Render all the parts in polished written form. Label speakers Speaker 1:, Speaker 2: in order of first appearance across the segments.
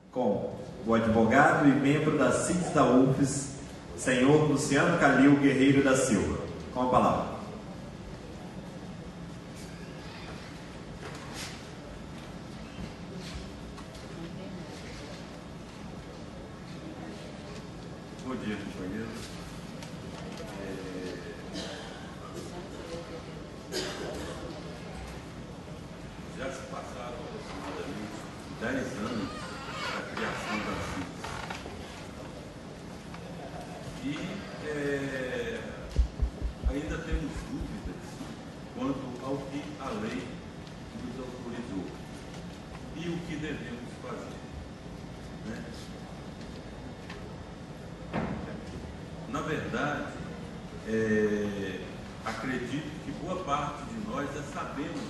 Speaker 1: com o advogado e membro da CIDS da UFES, senhor Luciano Calil Guerreiro da Silva. Com a palavra.
Speaker 2: Bom dia, companheiros. Já se passaram aproximadamente 10 anos da criação da CIDS. E ainda temos dúvidas quanto ao que a lei nos autorizou e o que devemos fazer, né? Na verdade, acredito que boa parte de nós já sabemos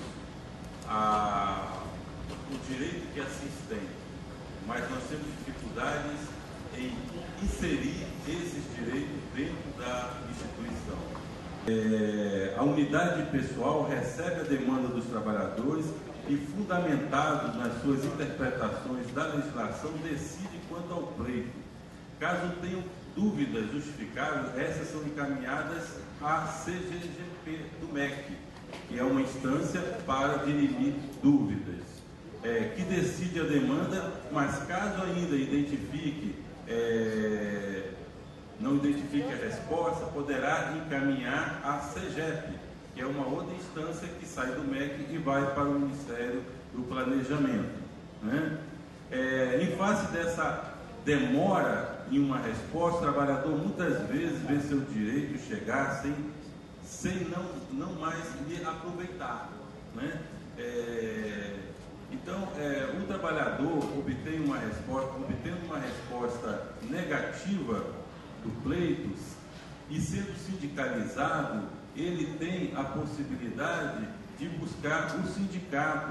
Speaker 2: o direito que assim tem, mas nós temos dificuldades em inserir esses direitos dentro da instituição. A unidade pessoal recebe a demanda dos trabalhadores e, fundamentado nas suas interpretações da legislação, decide quanto ao pleito. Caso tenham dúvidas justificáveis, essas são encaminhadas à CGGP do MEC, que é uma instância para dirimir dúvidas, que decide a demanda, mas caso ainda não identifique a resposta, poderá encaminhar à CEGEP, que é uma outra instância que sai do MEC e vai para o Ministério do Planejamento, né? Em face dessa demora em uma resposta, o trabalhador muitas vezes vê seu direito chegar sem não mais lhe aproveitar, né? Então, o trabalhador obtendo uma resposta negativa do pleito e sendo sindicalizado, ele tem a possibilidade de buscar o sindicato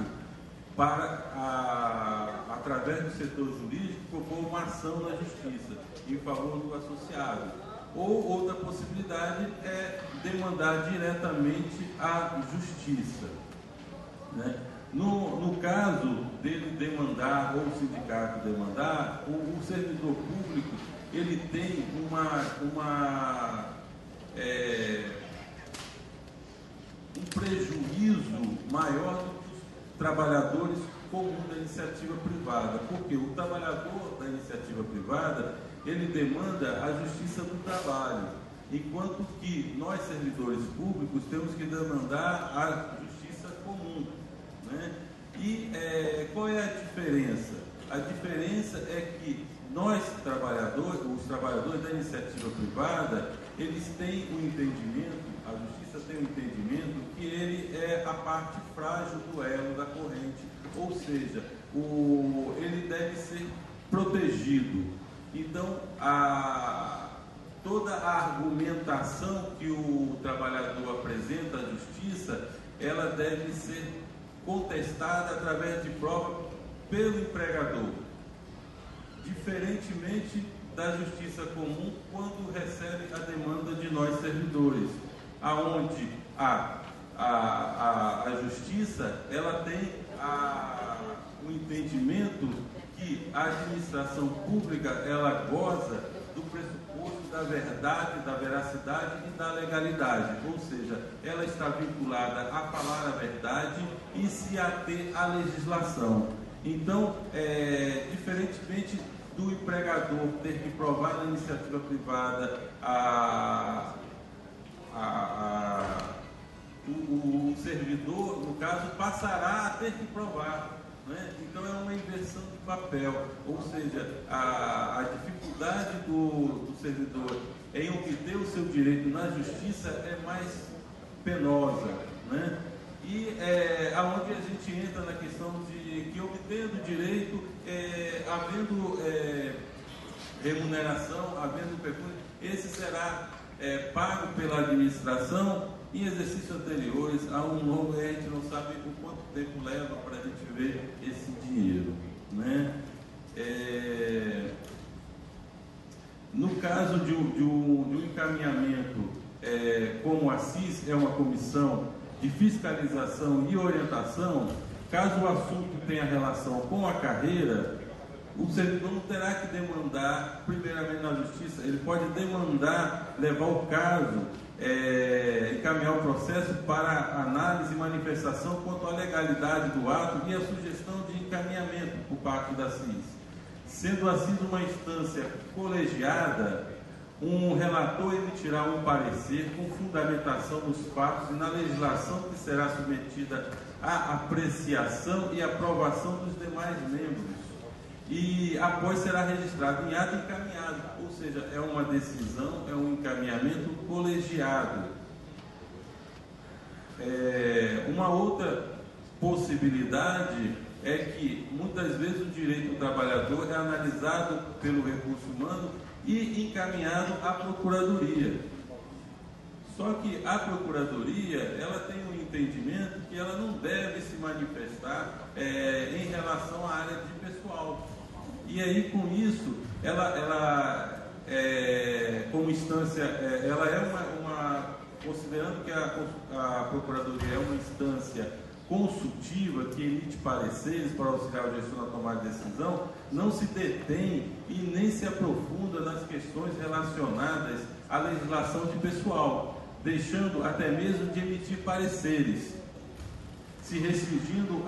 Speaker 2: para, através do setor jurídico, propor uma ação na justiça em favor do associado. Ou outra possibilidade é demandar diretamente à justiça, né? No caso dele demandar, ou o sindicato demandar, o servidor público ele tem um prejuízo maior do que os trabalhadores comuns da iniciativa privada, porque o trabalhador da iniciativa privada ele demanda a justiça do trabalho, enquanto que nós servidores públicos temos que demandar a justiça comum, né? E qual é a diferença? A diferença é que nós trabalhadores, os trabalhadores da iniciativa privada, eles têm um entendimento, a justiça tem um entendimento que ele é a parte frágil do elo da corrente, ou seja, ele deve ser protegido. Então, toda a argumentação que o trabalhador apresenta à justiça, ela deve ser contestada através de prova pelo empregador, diferentemente da justiça comum, quando recebe a demanda de nós servidores, aonde a justiça ela tem o entendimento que a administração pública ela goza do pressuposto da verdade, da veracidade e da legalidade, ou seja, ela está vinculada a falar a verdade e se ater à legislação. Então, diferentemente do empregador ter que provar na iniciativa privada o servidor, no caso, passará a ter que provar, né? Então é uma inversão de papel, ou seja, a dificuldade do servidor em obter o seu direito na justiça é mais penosa, né? E aonde a gente entra na questão de que obtendo direito, havendo remuneração, havendo pecúnia, esse será pago pela administração em exercícios anteriores a um longo, a gente não sabe o quanto tempo leva para a gente ver esse dinheiro, né? No caso de um encaminhamento, como a CIS é uma comissão de fiscalização e orientação, caso o assunto tenha relação com a carreira, o servidor não terá que demandar, primeiramente na justiça, ele pode demandar, levar o caso, encaminhar o processo para análise e manifestação quanto à legalidade do ato e a sugestão de encaminhamento por parte da CIS. Sendo assim uma instância colegiada, um relator emitirá um parecer com fundamentação dos fatos e na legislação que será submetida à apreciação e aprovação dos demais membros. E após será registrado em ato encaminhado, ou seja, é uma decisão, é um encaminhamento colegiado. Uma outra possibilidade é que muitas vezes o direito do trabalhador é analisado pelo recurso humano e encaminhado à Procuradoria. Só que a Procuradoria, ela tem um entendimento que ela não deve se manifestar em relação à área de pessoal. E aí, com isso, ela como instância, ela é considerando que a Procuradoria é uma instância consultiva que emite pareceres para auxiliar o gestor na tomada de decisão, não se detém e nem se aprofunda nas questões relacionadas à legislação de pessoal, deixando até mesmo de emitir pareceres, se restringindo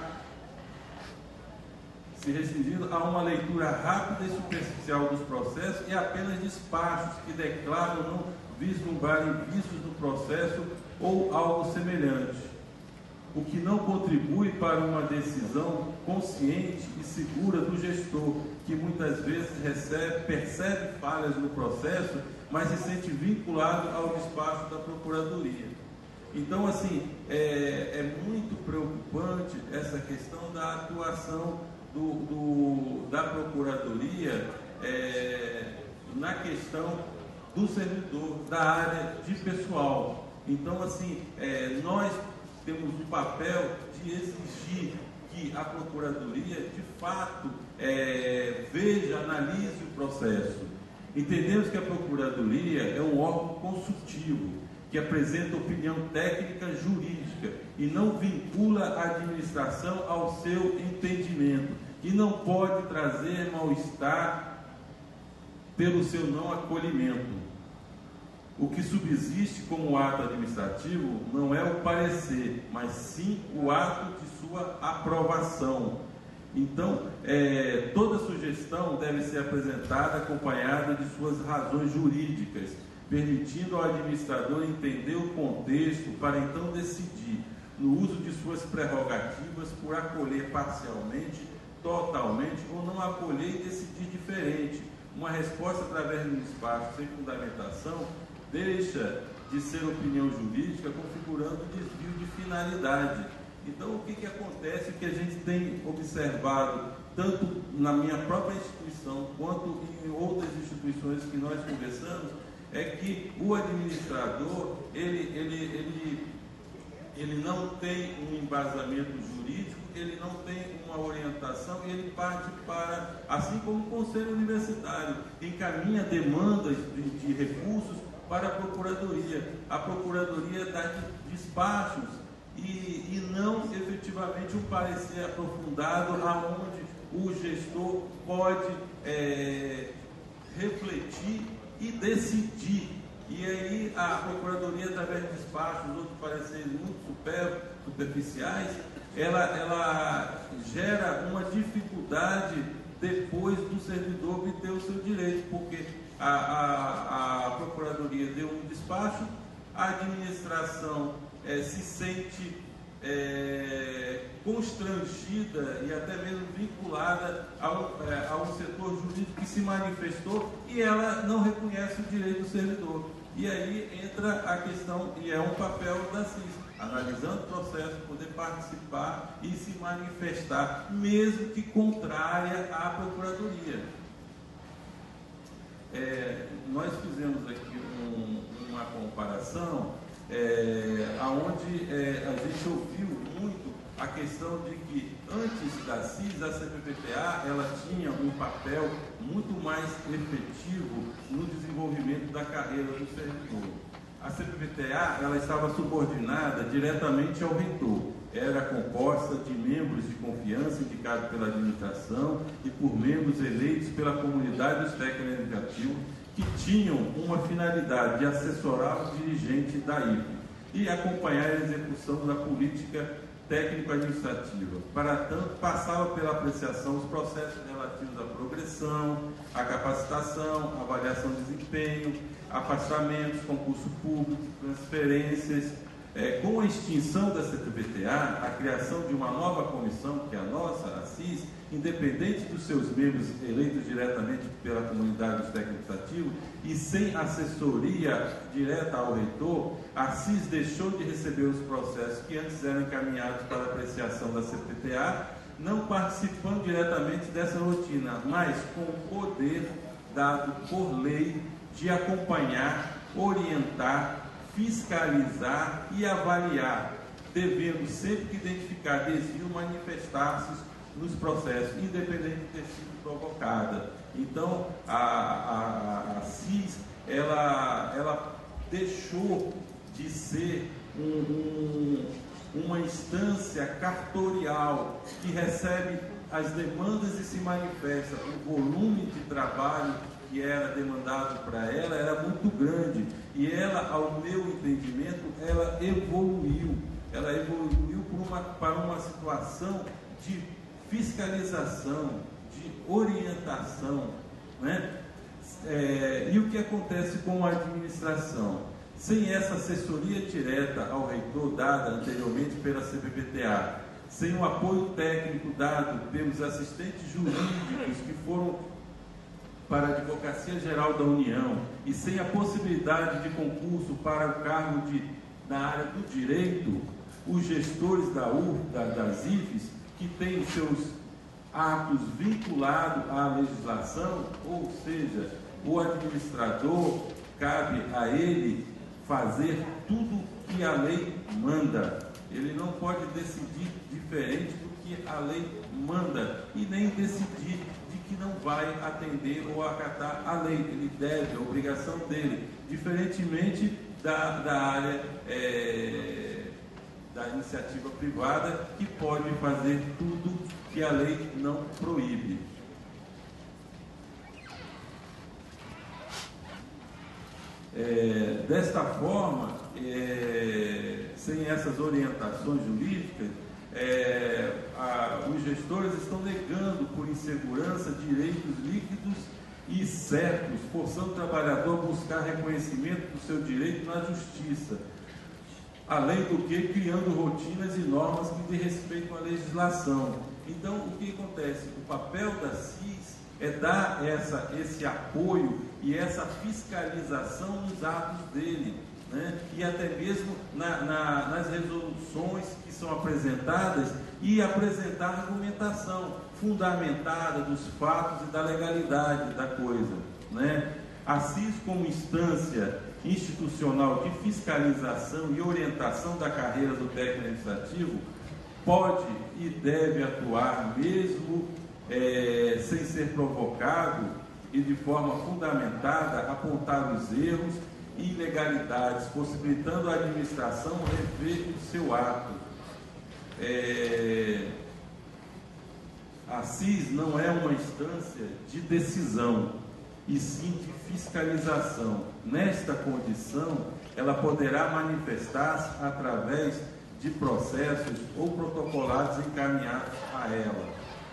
Speaker 2: a uma leitura rápida e superficial dos processos e apenas despachos que declaram não vislumbrarem vícios no processo ou algo semelhante, o que não contribui para uma decisão consciente e segura do gestor, que muitas vezes percebe falhas no processo, mas se sente vinculado ao despacho da Procuradoria. Então, assim, é muito preocupante essa questão da atuação da Procuradoria na questão do servidor, da área de pessoal. Então, assim, nós temos o papel de exigir que a Procuradoria, de fato, veja, analise o processo. Entendemos que a Procuradoria é um órgão consultivo, que apresenta opinião técnica jurídica e não vincula a administração ao seu entendimento e não pode trazer mal-estar pelo seu não acolhimento. O que subsiste como ato administrativo não é o parecer, mas sim o ato de sua aprovação. Então, toda sugestão deve ser apresentada acompanhada de suas razões jurídicas, permitindo ao administrador entender o contexto para então decidir, no uso de suas prerrogativas, por acolher parcialmente, totalmente ou não acolher e decidir diferente. Uma resposta através de um despacho sem fundamentação deixa de ser opinião jurídica, configurando desvio de finalidade. Então, o que acontece que a gente tem observado, tanto na minha própria instituição, quanto em outras instituições que nós conversamos, é que o administrador, ele não tem um embasamento jurídico, ele não tem uma orientação e ele parte para, assim como o Conselho Universitário, encaminha demandas de recursos para a Procuradoria. A Procuradoria dá despachos e não efetivamente um parecer aprofundado aonde o gestor pode refletir e decidir. E aí a Procuradoria, através de despachos, outros pareceres muito superficiais, ela gera uma dificuldade depois do servidor obter o seu direito, porque a Procuradoria deu um despacho, a administração se sente constrangida e até mesmo vinculada a um setor jurídico que se manifestou e ela não reconhece o direito do servidor. E aí entra a questão, e é um papel da CIS, analisando o processo, poder participar e se manifestar, mesmo que contrária à Procuradoria. Nós fizemos aqui uma comparação onde a gente ouviu muito a questão de que antes da CIS, a CPPTA, ela tinha um papel muito mais efetivo no desenvolvimento da carreira do servidor. A CPPTA, ela estava subordinada diretamente ao reitor, era composta de membros membros de confiança indicados pela administração e por membros eleitos pela comunidade dos técnicos administrativos que tinham uma finalidade de assessorar o dirigente da IFE e acompanhar a execução da política técnico-administrativa. Para tanto, passava pela apreciação dos processos relativos à progressão, à capacitação, à avaliação de desempenho, afastamentos, concurso público, transferências. Com a extinção da CTBTA, a criação de uma nova comissão, que é a nossa, a CIS, independente dos seus membros eleitos diretamente pela comunidade dos técnicos administrativos e sem assessoria direta ao reitor, a CIS deixou de receber os processos que antes eram encaminhados para apreciação da CTBTA, não participando diretamente dessa rotina, mas com o poder dado por lei de acompanhar, orientar, fiscalizar e avaliar, devendo sempre que identificar desvio manifestar-se nos processos, independente de ter sido provocada. Então, a CIS, ela deixou de ser uma instância cartorial que recebe as demandas e se manifesta. O volume de trabalho que era demandado para ela era muito grande e ela, ao meu entendimento, ela evoluiu para uma situação de fiscalização, de orientação, né? E o que acontece com a administração? Sem essa assessoria direta ao reitor dada anteriormente pela CBPTA, sem o apoio técnico dado pelos assistentes jurídicos que foram para a Advocacia Geral da União e sem a possibilidade de concurso para o cargo na área do direito, os gestores das IFES, que têm os seus atos vinculados à legislação, ou seja, o administrador, cabe a ele fazer tudo que a lei manda. Ele não pode decidir diferente do que a lei manda e nem decidir que não vai atender ou acatar a lei. Ele deve, a obrigação dele, diferentemente da área da iniciativa privada, que pode fazer tudo que a lei não proíbe. Desta forma, sem essas orientações jurídicas, os gestores estão negando por insegurança direitos líquidos e certos, forçando o trabalhador a buscar reconhecimento do seu direito na justiça, além do que criando rotinas e normas que desrespeitam a legislação. Então, o que acontece? O papel da CIS é dar esse apoio e essa fiscalização nos atos dele, né? E até mesmo nas resoluções que são apresentadas e apresentar argumentação fundamentada dos fatos e da legalidade da coisa, né? A CIS, como instância institucional de fiscalização e orientação da carreira do técnico administrativo, pode e deve atuar mesmo sem ser provocado e de forma fundamentada, apontar os erros e ilegalidades, possibilitando a administração rever o seu ato. A CIS não é uma instância de decisão, e sim de fiscalização. Nesta condição, ela poderá manifestar-se através de processos ou protocolados encaminhados a ela,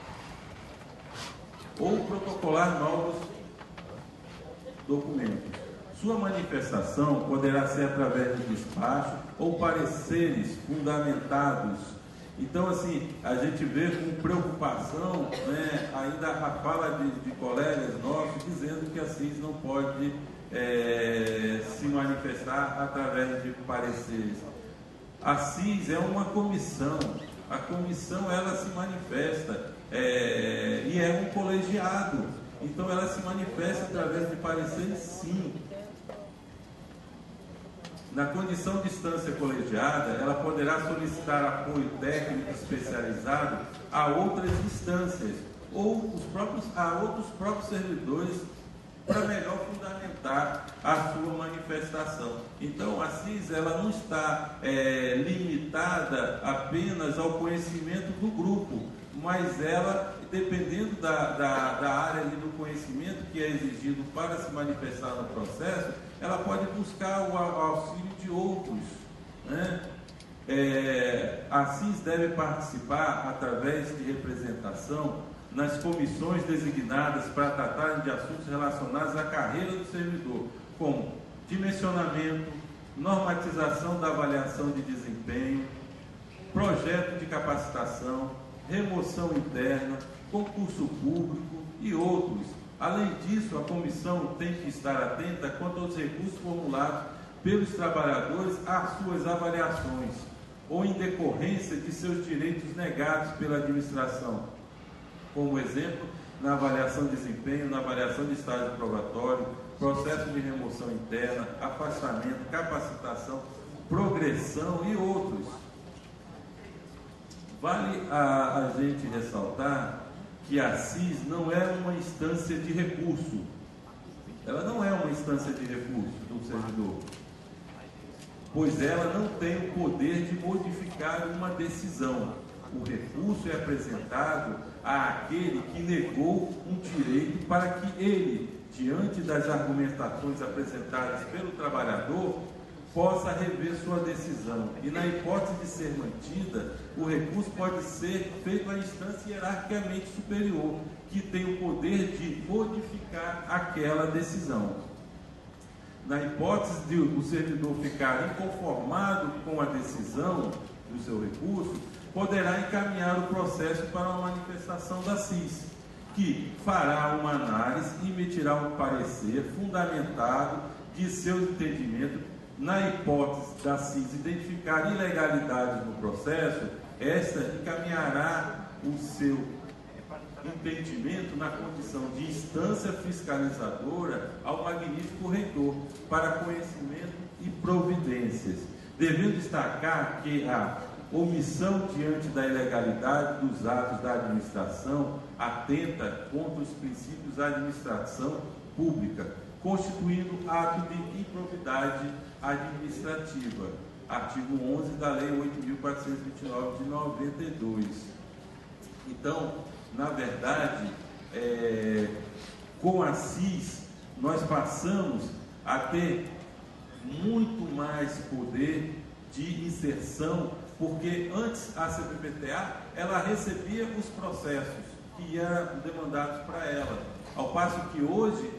Speaker 2: ou protocolar novos documentos. Sua manifestação poderá ser através de despacho ou pareceres fundamentados. Então, assim, a gente vê com preocupação, né, ainda a fala de colegas nossos dizendo que a CIS não pode se manifestar através de pareceres. A CIS é uma comissão, a comissão ela se manifesta e é um colegiado, então ela se manifesta através de pareceres, sim. Na condição de instância colegiada, ela poderá solicitar apoio técnico especializado a outras instâncias ou a outros próprios servidores para melhor fundamentar a sua manifestação. Então, a CIS ela não está limitada apenas ao conhecimento do grupo, mas ela, dependendo da área do conhecimento que é exigido para se manifestar no processo, ela pode buscar o auxílio de outros, né? A CIS deve participar através de representação nas comissões designadas para tratarem de assuntos relacionados à carreira do servidor, como dimensionamento, normatização da avaliação de desempenho, projeto de capacitação, remoção interna, concurso público e outros. Além disso, a comissão tem que estar atenta quanto aos recursos formulados pelos trabalhadores às suas avaliações, ou em decorrência de seus direitos negados pela administração. Como exemplo, na avaliação de desempenho, na avaliação de estágio probatório, processo de remoção interna, afastamento, capacitação, progressão e outros. Vale a gente ressaltar que a CIS não é uma instância de recurso. Ela não é uma instância de recurso do servidor, pois ela não tem o poder de modificar uma decisão. O recurso é apresentado àquele que negou um direito para que ele, diante das argumentações apresentadas pelo trabalhador, possa rever sua decisão. E na hipótese de ser mantida, o recurso pode ser feito à instância hierarquicamente superior, que tem o poder de modificar aquela decisão. Na hipótese de o servidor ficar inconformado com a decisão do seu recurso, poderá encaminhar o processo para uma manifestação da CIS, que fará uma análise e emitirá um parecer fundamentado de seu entendimento. Na hipótese da CIS identificar ilegalidades no processo, esta encaminhará o seu entendimento na condição de instância fiscalizadora ao magnífico reitor para conhecimento e providências. Devendo destacar que a omissão diante da ilegalidade dos atos da administração atenta contra os princípios da administração pública, constituindo ato de improbidade administrativa. Artigo 11 da Lei 8.429 de 92. Então, na verdade, com a CIS, nós passamos a ter muito mais poder de inserção, porque antes a CPPTA, ela recebia os processos que eram demandados para ela, ao passo que hoje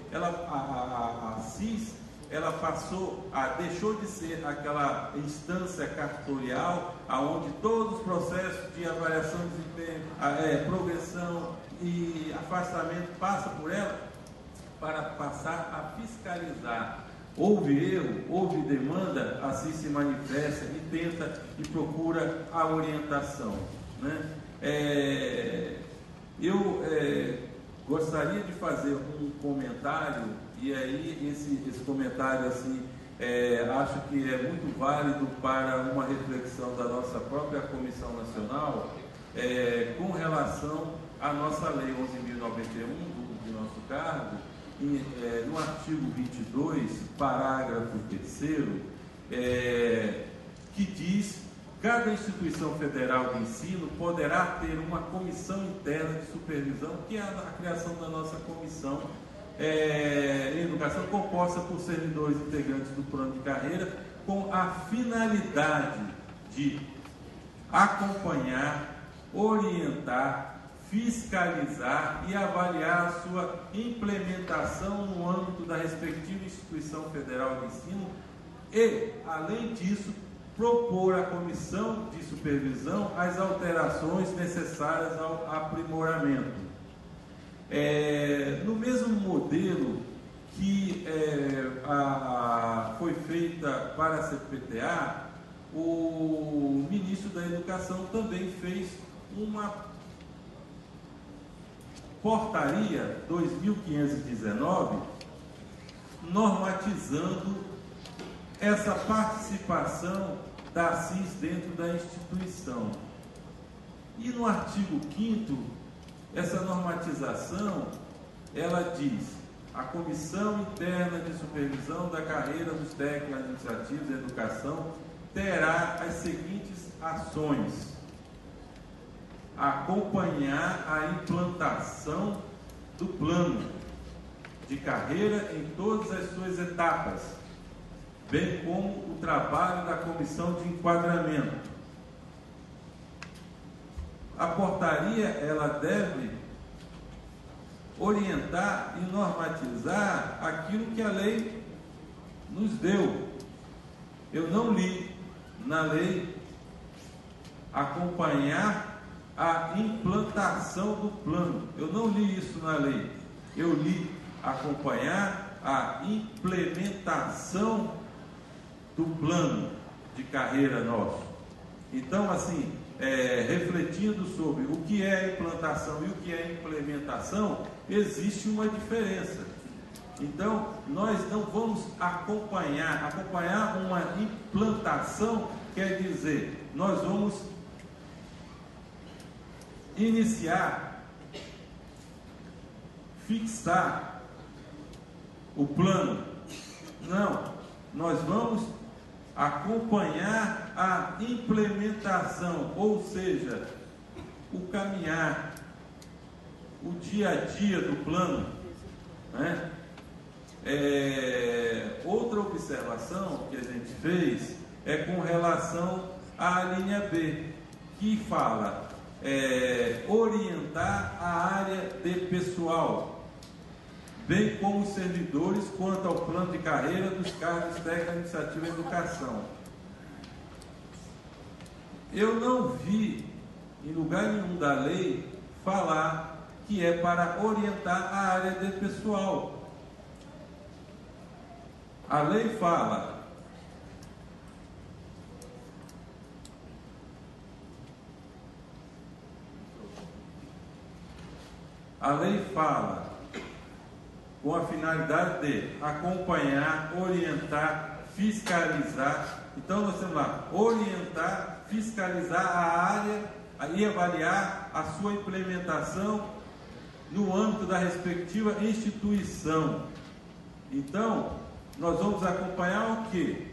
Speaker 2: a CIS, ela deixou de ser aquela instância cartorial, aonde todos os processos de avaliação de desempenho, progressão e afastamento passam por ela, para passar a fiscalizar. Houve erro, houve demanda, assim se manifesta e tenta e procura a orientação, né? Eu gostaria de fazer um comentário, e aí esse comentário assim, acho que é muito válido para uma reflexão da nossa própria Comissão Nacional, com relação à nossa Lei 11.091 do nosso cargo. No artigo 22, parágrafo 3º, que diz: cada instituição federal de ensino poderá ter uma comissão interna de supervisão, que é a criação da nossa comissão em educação, composta por servidores integrantes do plano de carreira, com a finalidade de acompanhar, orientar, fiscalizar e avaliar a sua implementação no âmbito da respectiva instituição federal de ensino e, além disso, propor à comissão de supervisão as alterações necessárias ao aprimoramento. No mesmo modelo que foi feita para a CPPTA, o ministro da Educação também fez uma portaria 2519, normatizando essa participação da CIS dentro da instituição. E no artigo 5º, essa normatização, ela diz: a Comissão Interna de Supervisão da Carreira dos Técnicos Administrativos e Educação terá as seguintes ações: acompanhar a implantação do plano de carreira em todas as suas etapas, bem como o trabalho da comissão de enquadramento. A portaria, ela deve orientar e normatizar aquilo que a lei nos deu. Eu não li na lei acompanhar a implantação do plano. Eu não li isso na lei. Eu li acompanhar a implementação do plano de carreira nosso. Então, assim, refletindo sobre o que é implantação e o que é implementação, existe uma diferença. Então, nós não vamos acompanhar uma implantação, quer dizer, nós vamos iniciar, fixar o plano. Não, nós vamos acompanhar a implementação, ou seja, o caminhar, o dia a dia do plano, né? Outra observação que a gente fez é com relação à linha B, que fala orientar a área de pessoal, bem como os servidores, quanto ao plano de carreira dos cargos técnicos administrativos e educação. Eu não vi em lugar nenhum da lei falar que é para orientar a área de pessoal. A lei fala com a finalidade de acompanhar, orientar, fiscalizar. Então nós temos lá, orientar, fiscalizar a área e avaliar a sua implementação no âmbito da respectiva instituição. Então, nós vamos acompanhar o quê?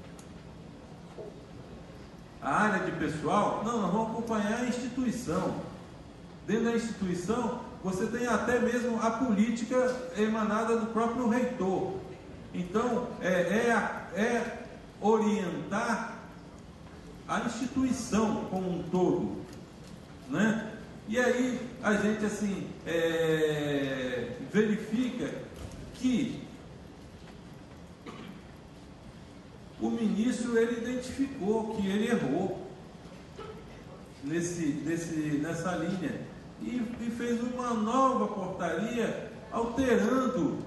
Speaker 2: A área de pessoal? Não, nós vamos acompanhar a instituição. Dentro da instituição, você tem até mesmo a política emanada do próprio reitor. Então, é orientar a instituição como um todo, né? E aí, a gente, assim, verifica que o ministro, ele identificou que ele errou nessa linha e fez uma nova portaria alterando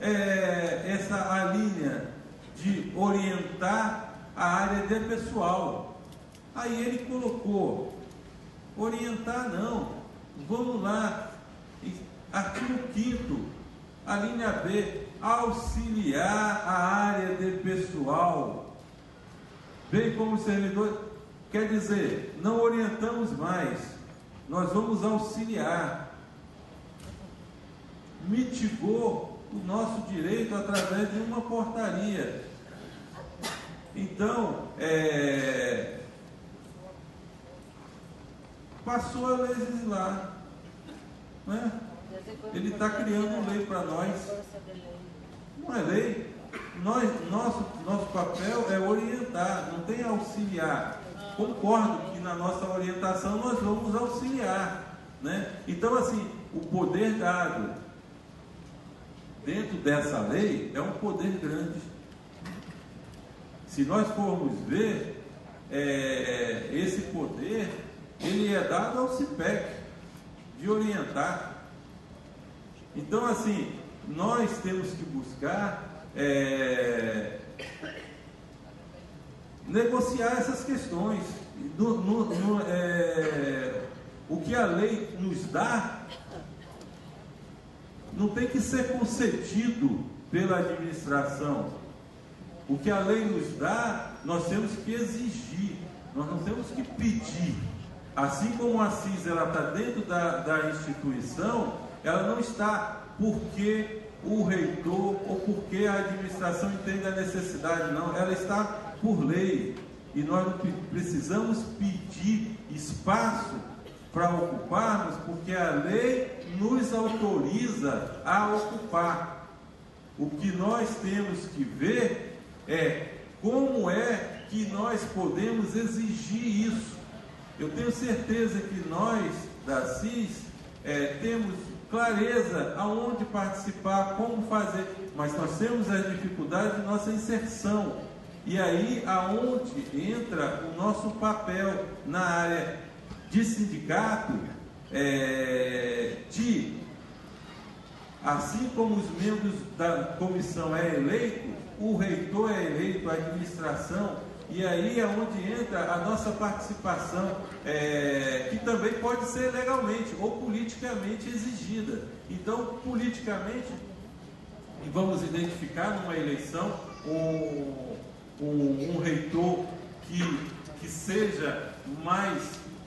Speaker 2: a linha de orientar a área de pessoal. Aí ele colocou orientar não, vamos lá, artigo 5º, a linha B, auxiliar a área de pessoal, bem como servidor, quer dizer, não orientamos mais, nós vamos auxiliar. Mitigou o nosso direito através de uma portaria. Então, passou a legislar, né? Ele está criando lei para nós. Não é lei. Nosso papel é orientar, não tem auxiliar. Concordo que na nossa orientação nós vamos auxiliar, né? Então, assim, o poder dado dentro dessa lei é um poder grande. Se nós formos ver, esse poder, ele é dado ao CIPEC, de orientar. Então, assim, nós temos que buscar negociar essas questões. O que a lei nos dá não tem que ser concedido pela administração. O que a lei nos dá, nós temos que exigir, nós não temos que pedir. Assim como a CIS está dentro da instituição, ela não está porque o reitor ou porque a administração entende a necessidade, não, ela está por lei, e nós não precisamos pedir espaço para ocuparmos, porque a lei nos autoriza a ocupar. O que nós temos que ver é como é que nós podemos exigir isso. Eu tenho certeza que nós, da CIS, temos clareza aonde participar, como fazer, mas nós temos as dificuldades de nossa inserção. E aí aonde entra o nosso papel na área de sindicato, assim como os membros da comissão é eleito, o reitor é eleito, a administração, e aí é onde entra a nossa participação, que também pode ser legalmente ou politicamente exigida. Então, politicamente, vamos identificar numa eleição um reitor que seja mais,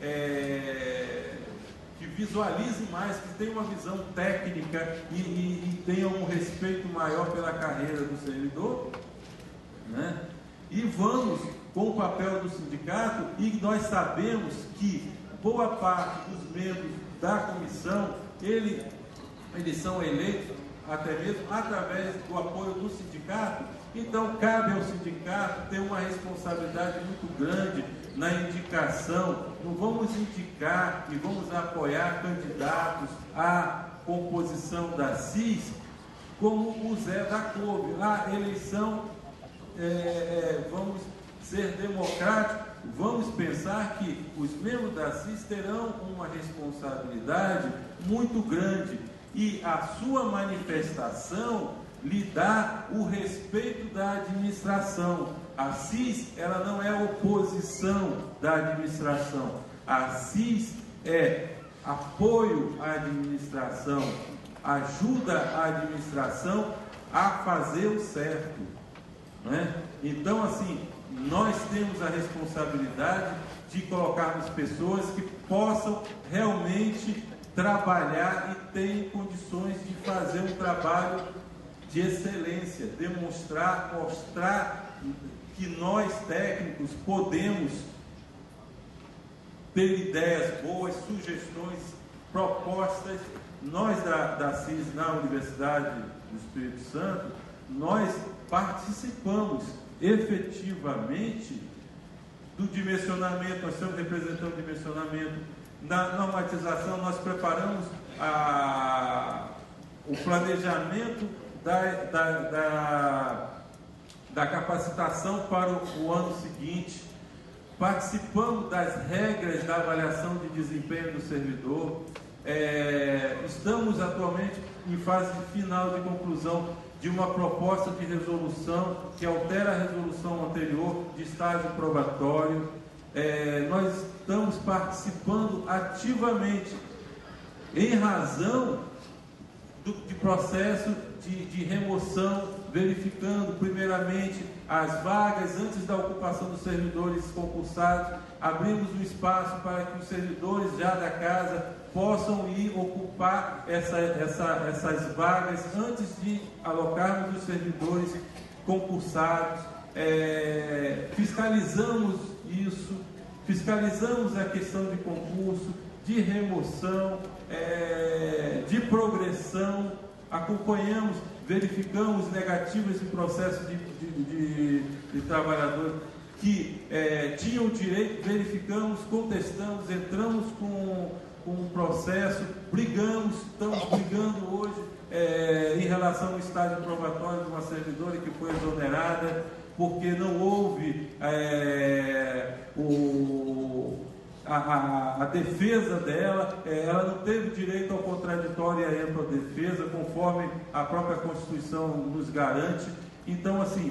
Speaker 2: que visualize mais, que tenha uma visão técnica e tenha um respeito maior pela carreira do servidor, né? E vamos com o papel do sindicato, e nós sabemos que boa parte dos membros da comissão, eles são eleitos até mesmo através do apoio do sindicato. Então cabe ao sindicato ter uma responsabilidade muito grande na indicação. Não vamos indicar e vamos apoiar candidatos à composição da CIS como o Zé da Couve. A eleição, vamos ser democráticos, vamos pensar que os membros da CIS terão uma responsabilidade muito grande, e a sua manifestação lhe dá o respeito da administração. A CIS, ela não é oposição da administração. A CIS é apoio à administração, ajuda a administração a fazer o certo, né? Então, assim, nós temos a responsabilidade de colocarmos pessoas que possam realmente trabalhar e terem condições de fazer um trabalho de excelência, mostrar que nós técnicos podemos ter ideias boas, sugestões, propostas. Nós da CIS na Universidade do Espírito Santo, nós participamos efetivamente do dimensionamento, nós estamos representando o dimensionamento. Na normatização, nós preparamos o planejamento da capacitação para o ano seguinte, participamos das regras da avaliação de desempenho do servidor, estamos atualmente em fase final de conclusão de uma proposta de resolução que altera a resolução anterior de estágio probatório. Nós estamos participando ativamente em razão de processo de remoção, verificando primeiramente as vagas antes da ocupação dos servidores concursados. Abrimos um espaço para que os servidores já da casa possam ir ocupar essas vagas antes de alocarmos os servidores concursados. Fiscalizamos isso, fiscalizamos a questão de concurso, de remoção, de progressão, acompanhamos, verificamos negativas em processo de trabalhadores que tinham direito, verificamos, contestamos, entramos com um processo, brigamos, estamos brigando hoje em relação ao estágio probatório de uma servidora que foi exonerada, porque não houve a defesa dela, ela não teve direito ao contraditório e à ampla defesa, conforme a própria Constituição nos garante. Então, assim,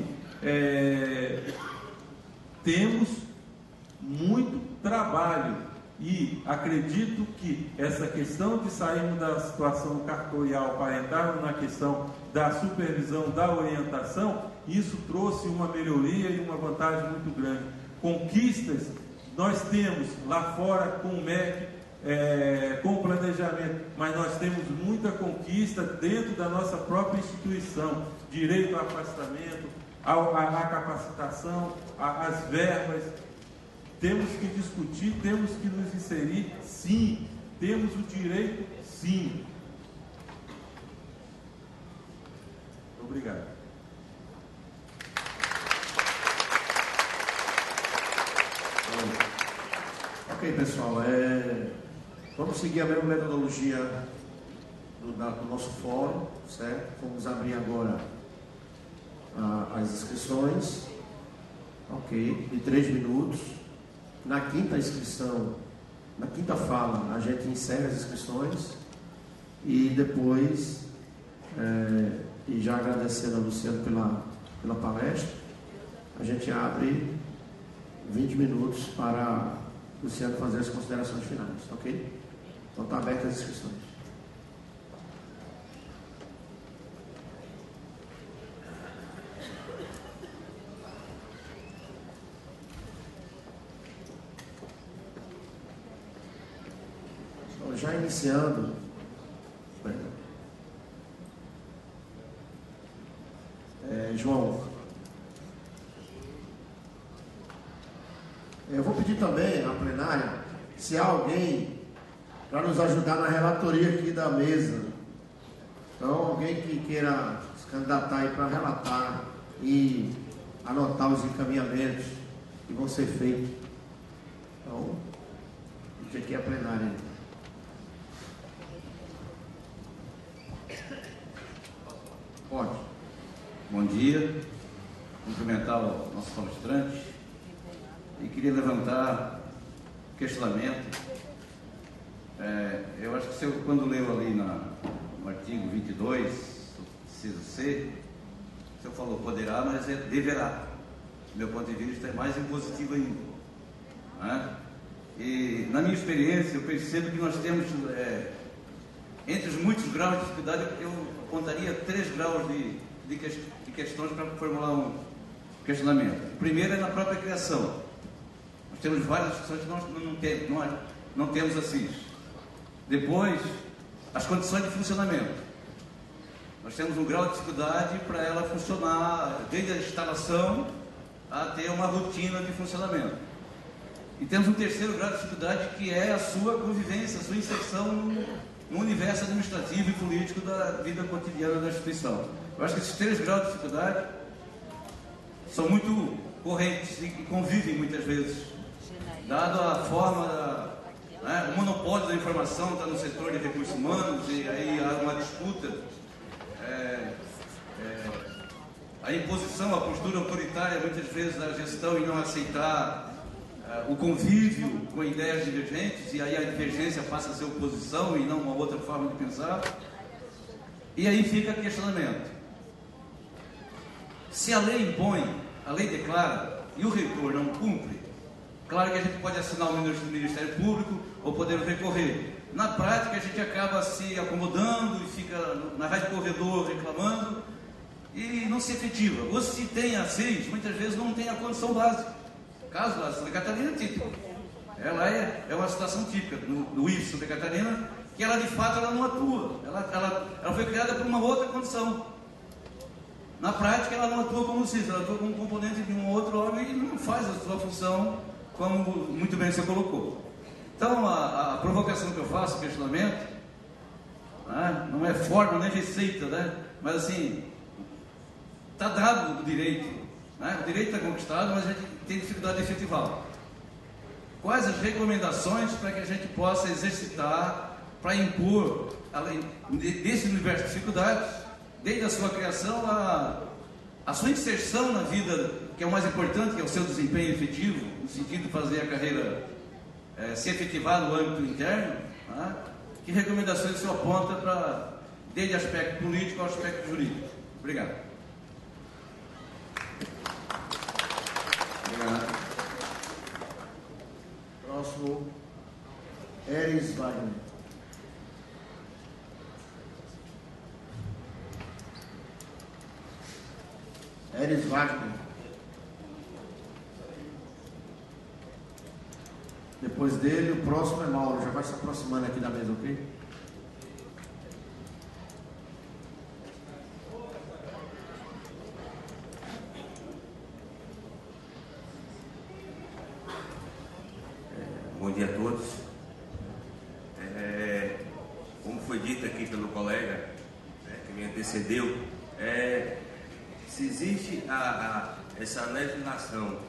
Speaker 2: temos muito trabalho, e acredito que essa questão de sairmos da situação cartorial para entrarmos na questão da supervisão, da orientação, isso trouxe uma melhoria e uma vantagem muito grande. Conquistas nós temos lá fora com o MEC, com o planejamento planejamento, mas nós temos muita conquista dentro da nossa própria instituição, direito ao afastamento, à capacitação, às verbas. Temos que discutir, temos que nos inserir, sim, temos o direito, sim. Obrigado.
Speaker 3: Ok, pessoal, vamos seguir a mesma metodologia do nosso fórum, certo? Vamos abrir agora as inscrições, ok, de 3 minutos. Na quinta inscrição, na quinta fala, a gente encerra as inscrições e depois, e já agradecendo a Luciano pela palestra, a gente abre 20 minutos para Luciano fazer as considerações finais, ok? Então está aberta as inscrições. Então, já iniciando, João, eu vou pedir também à plenária, se há alguém para nos ajudar na relatoria aqui da mesa. Então, alguém que queira se candidatar aí para relatar e anotar os encaminhamentos que vão ser feitos. Então, isso aqui é a plenária. Pode.
Speaker 4: Bom dia, cumprimentar o nosso palestrante e queria levantar questionamento. Eu acho que quando leu ali no artigo 22, inciso C, o senhor falou poderá, mas é deverá. Do meu ponto de vista é mais impositivo ainda, né? E na minha experiência eu percebo que nós temos, entre os muitos graus de dificuldade, eu apontaria 3 graus de questões para formular um questionamento. O primeiro é na própria criação. Nós temos várias questões que nós não temos assim. Depois, as condições de funcionamento. Nós temos um grau de dificuldade para ela funcionar, desde a instalação a ter uma rotina de funcionamento. E temos um terceiro grau de dificuldade, que é a sua convivência, a sua inserção no universo administrativo e político da vida cotidiana da instituição. Eu acho que esses 3 graus de dificuldade são muito correntes e convivem muitas vezes, dado a forma, o monopólio da informação está no setor de recursos humanos, e aí há uma disputa, a imposição, a postura autoritária muitas vezes da gestão em não aceitar o convívio com ideias divergentes, e aí a divergência passa a ser oposição e não uma outra forma de pensar, e aí fica questionamento. Se a lei impõe, a lei declara, e o reitor não cumpre, claro que a gente pode assinar o Ministério Público ou poder recorrer. Na prática, a gente acaba se acomodando e fica na rádio corredor reclamando e não se efetiva. Ou se tem a 6, muitas vezes não tem a condição básica. O caso da Santa Catarina é típico. Ela é uma situação típica do IF Santa Catarina, que ela de fato ela não atua. Ela foi criada por uma outra condição. Na prática, ela não atua como CIS, ela atua como componente de um outro órgão e não faz a sua função como muito bem você colocou. Então, a provocação que eu faço, o questionamento, não é forma nem receita, mas assim, está dado o direito, o direito está conquistado, mas a gente tem dificuldade de efetivá-lo. Quais as recomendações para que a gente possa exercitar, para impor, além desse universo de dificuldades, desde a sua criação, a sua inserção na vida, que é o mais importante, que é o seu desempenho efetivo, no sentido de fazer a carreira se efetivar no âmbito interno, que recomendações o senhor aponta desde aspecto político ao aspecto jurídico? Obrigado.
Speaker 3: Obrigado. Próximo, Eris Wagner. Eris Wagner. Depois dele, o próximo é Mauro. Já vai se aproximando aqui da mesa, ok?
Speaker 5: Bom dia a todos. Como foi dito aqui pelo colega, que me antecedeu, se existe essa legislação,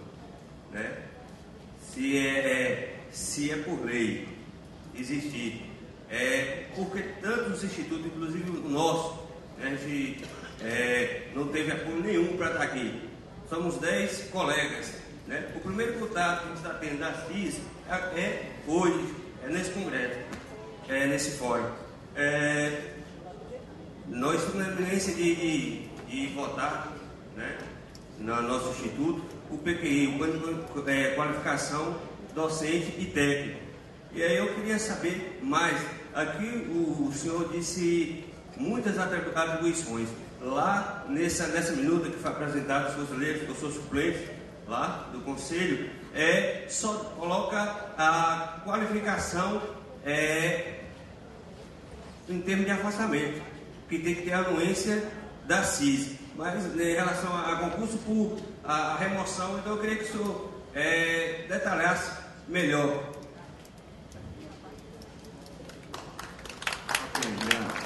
Speaker 5: se é por lei existir, porque tantos institutos, inclusive o nosso, a gente não teve apoio nenhum para estar aqui. Somos 10 colegas. O primeiro contato que a gente está tendo da CIS hoje, nesse congresso, nesse fórum. Nós temos a eminência de votar, no nosso instituto, o PQI, o Qualificação Docente e Técnico. E aí eu queria saber mais. Aqui o senhor disse muitas atribuições. Lá nessa minuta que foi apresentada, os conselheiros, que eu sou suplente lá do conselho, só coloca a qualificação em termos de afastamento, que tem que ter a anuência da CIS. Mas em relação a concurso por a remoção, então eu queria que o senhor detalhasse melhor.
Speaker 3: Ok, obrigado.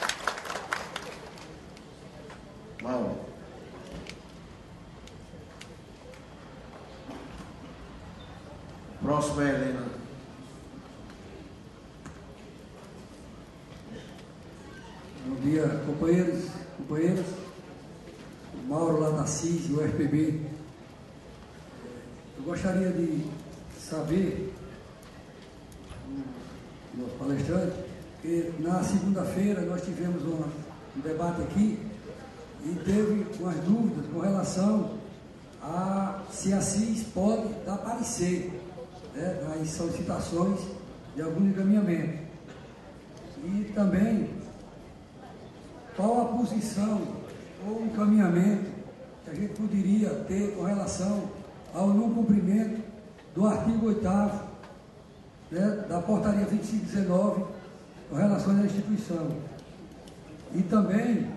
Speaker 3: Mauro. Próximo é Helena.
Speaker 6: Bom dia, companheiros, companheiras. O Mauro lá da CIS, o UFPB. Eu gostaria de saber, do nosso palestrante, que na segunda-feira nós tivemos um debate aqui e teve umas dúvidas com relação a se a CIS pode dar parecer nas solicitações de algum encaminhamento. E também qual a posição ou encaminhamento que a gente poderia ter com relação ao não cumprimento do artigo 8º da portaria 2519 com relação à instituição. E também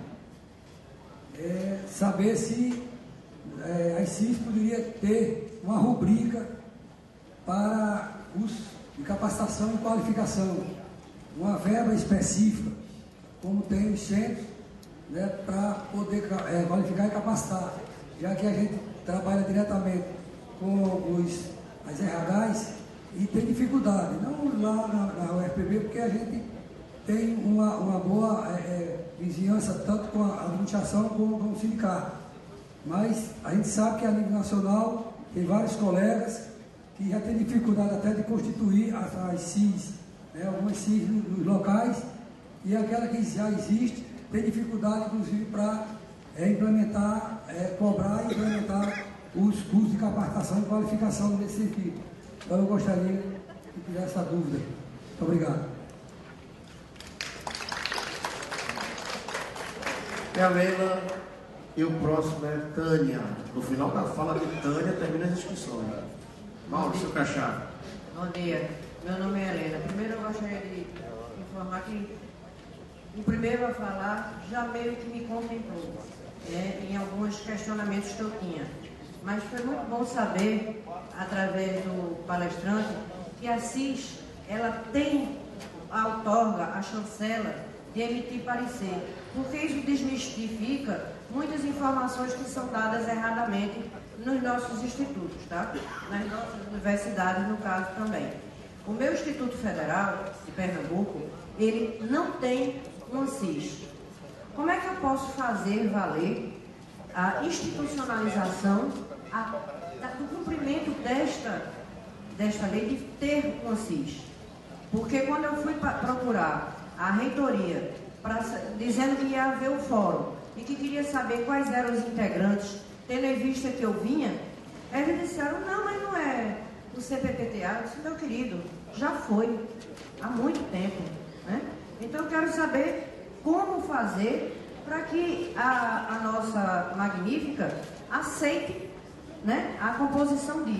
Speaker 6: saber se a CIS poderia ter uma rubrica para cursos de capacitação e qualificação, uma verba específica, como tem os centros, para poder qualificar e capacitar, já que a gente trabalha diretamente com as RHs e tem dificuldade, não lá na UFPB, porque a gente tem uma boa vizinhança tanto com a administração como com o sindicato. Mas a gente sabe que a nível nacional tem vários colegas que já têm dificuldade até de constituir as CIS, algumas CIS nos locais, e aquela que já existe tem dificuldade, inclusive, para implementar, cobrar e implementar os cursos de capacitação e qualificação nesse sentido. Então eu gostaria de tirar essa dúvida. Muito obrigado.
Speaker 3: É a Leila e o próximo é Tânia. No final da fala de Tânia, termina as inscrições. Mauro, seu crachá.
Speaker 7: Bom dia, meu nome é Helena. Primeiro eu gostaria de informar que o primeiro a falar já meio que me contemplou em alguns questionamentos que eu tinha. Mas foi muito bom saber, através do palestrante, que a CIS, ela tem a outorga, a chancela de emitir parecer, porque isso desmistifica muitas informações que são dadas erradamente nos nossos institutos, tá? Nas nossas universidades, no caso também. O meu Instituto Federal de Pernambuco, ele não tem uma CIS. Como é que eu posso fazer valer a institucionalização do cumprimento desta lei de ter uma CIS? Porque quando eu fui procurar a reitoria, dizendo que ia haver o fórum e que queria saber quais eram os integrantes, tendo em vista que eu vinha, eles disseram, não, mas não é o CPPTA. Eu disse, meu querido, já foi, há muito tempo, né? Então eu quero saber como fazer para que a nossa magnífica aceite, né, a composição disso.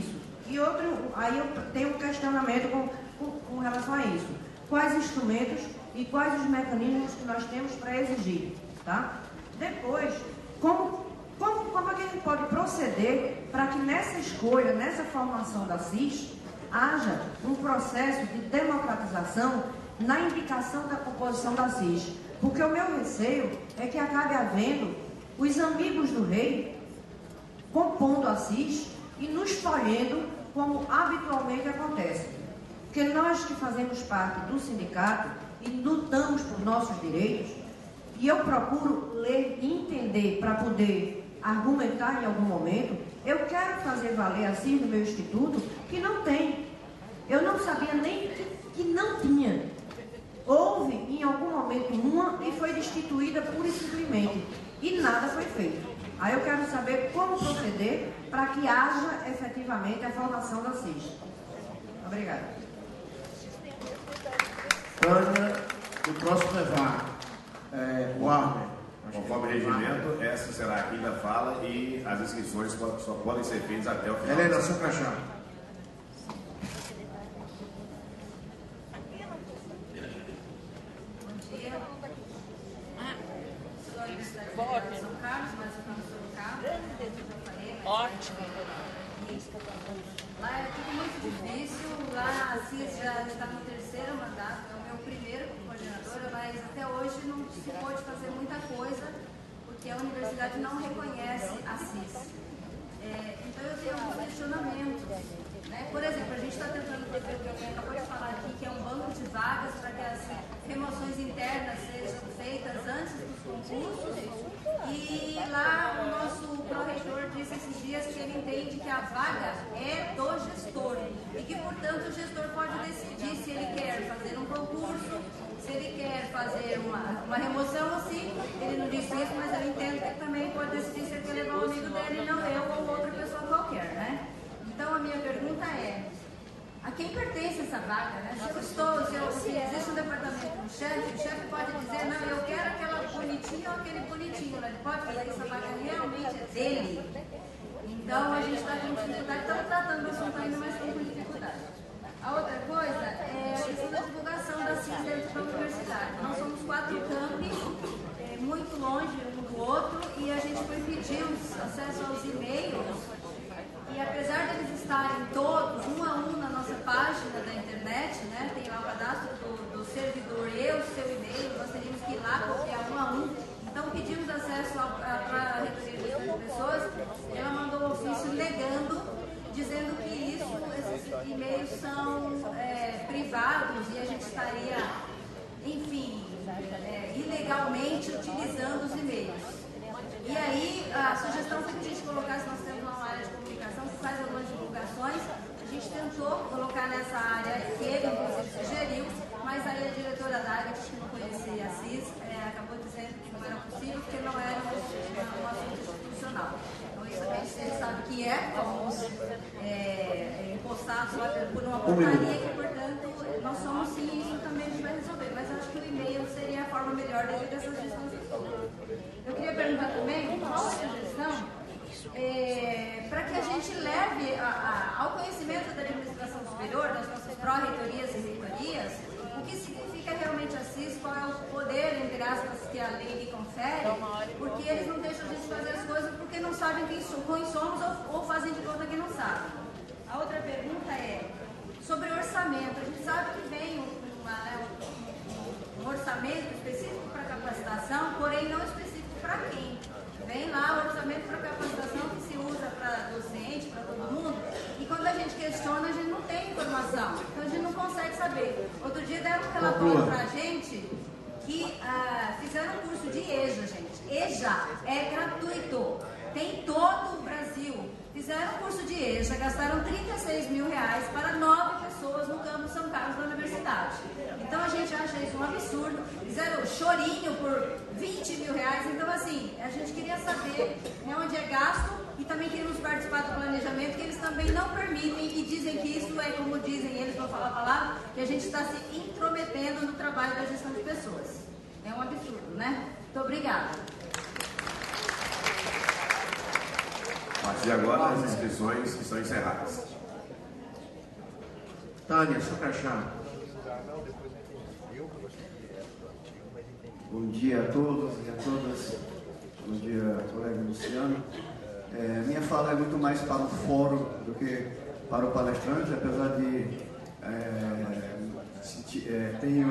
Speaker 7: E outro, aí eu tenho um questionamento com relação a isso. Quais instrumentos e quais os mecanismos que nós temos para exigir, tá? Depois, como é que a gente pode proceder para que nessa escolha, nessa formação da CIS, haja um processo de democratização na indicação da composição da CIS? Porque o meu receio é que acabe havendo os amigos do rei compondo a CIS e nos escolhendo como habitualmente acontece. Porque nós que fazemos parte do sindicato e lutamos por nossos direitos, e eu procuro ler e entender para poder argumentar em algum momento, eu quero fazer valer a CIS no meu instituto, que não tem. Eu não sabia nem que não tinha. Houve em algum momento uma e foi destituída pura e simplesmente. E nada foi feito. Aí eu quero saber como proceder para que haja efetivamente a formação da CIS. Obrigada.
Speaker 3: Tânia, o próximo é o Armer.
Speaker 8: Conforme o regimento, essa será a quinta fala e as inscrições só podem ser feitas até o final.
Speaker 3: Helena, seu crachá.
Speaker 9: Bom dia. Sou a Universidade de São Carlos, mas eu não sou do carro. Ótimo. Lá é tudo muito difícil. Lá a CIS já está no terceiro mandato, é o meu primeiro como coordenadora, mas até hoje não se pôde fazer muita coisa, porque a universidade não reconhece a CIS. Então eu tenho alguns questionamentos. Né? Por exemplo, a gente está tentando ter o que alguém acabou de falar aqui, que é um banco de vagas para que as remoções internas sejam feitas antes dos concursos. E lá o nosso pró-reitor disse esses dias que ele entende que a vaga é do gestor e que, portanto, o gestor pode decidir se ele quer fazer um concurso, se ele quer fazer uma remoção ou se ele não disse isso, mas eu entendo que ele também pode decidir se ele quer levar um amigo dele e não eu ou outra pessoa qualquer, né? Então a minha pergunta é: a quem pertence essa vaga? Né? Se existe um departamento com chefe, o chefe pode dizer, não, eu quero aquela bonitinha ou aquele bonitinho. Ele pode fazer que essa vaga realmente é dele. Então a gente está com dificuldade, estamos tratando do assunto ainda, mas com dificuldade. A outra coisa é a questão da divulgação da CIS dentro da universidade. Nós somos 4 campi, muito longe um do outro, e a gente foi pedir acesso aos e-mails. E apesar de eles estarem todos, um a um, na nossa página da internet, né, tem lá o cadastro do servidor e o seu e-mail, nós teríamos que ir lá copiar um a um. Então pedimos acesso para a reitoria de gestão de pessoas, ela mandou um ofício negando, dizendo que esses e-mails são privados e a gente estaria, enfim, ilegalmente utilizando os e-mails. E aí, a sugestão foi que a gente colocasse, nós temos uma área de comunicação que faz algumas divulgações, a gente tentou colocar nessa área que ele, inclusive, sugeriu, mas aí a diretora da área, que não conhecia a CIS, acabou dizendo que não era possível, porque não era um assunto institucional. Então, isso a gente sabe que fomos impostados por uma portaria que, portanto, nós somos sim, isso também a gente vai resolver, mas eu acho que o e-mail seria a forma melhor dessas gestões. Eu queria perguntar também qual a sugestão para que a gente leve ao conhecimento da administração superior, das nossas pró-reitorias e reitorias, o que significa realmente a CIS, qual é o poder, entre aspas, que a lei lhe confere, porque eles não deixam a gente fazer as coisas porque não sabem quem somos ou fazem de conta que não sabem. A outra pergunta é sobre orçamento. A gente sabe que vem um orçamento específico para capacitação, porém não específico para quem. Vem lá o orçamento para capacitação que se usa para docente, para todo mundo, e quando a gente questiona, a gente não tem informação, então a gente não consegue saber. Outro dia deram um relatório para a gente que fizeram um curso de EJA, gente. EJA é gratuito, tem todo o Brasil. Fizeram um curso de EJA, gastaram R$36 mil para 9 pessoas no campus São Carlos da universidade. Então a gente acha isso um absurdo. Fizeram chorinho por R$20 mil. Então, assim, a gente queria saber, né, onde é gasto, e também queríamos participar do planejamento, que eles também não permitem e dizem que isso é, como dizem eles, vão falar a palavra, que a gente está se intrometendo no trabalho da gestão de pessoas. É um absurdo, né? Muito obrigada.
Speaker 8: A partir de agora, as inscrições estão encerradas.
Speaker 3: Tânia, seu crachá.
Speaker 10: Bom dia a todos e a todas. Bom dia, colega Luciano. Minha fala é muito mais para o fórum do que para o palestrante, apesar de tenho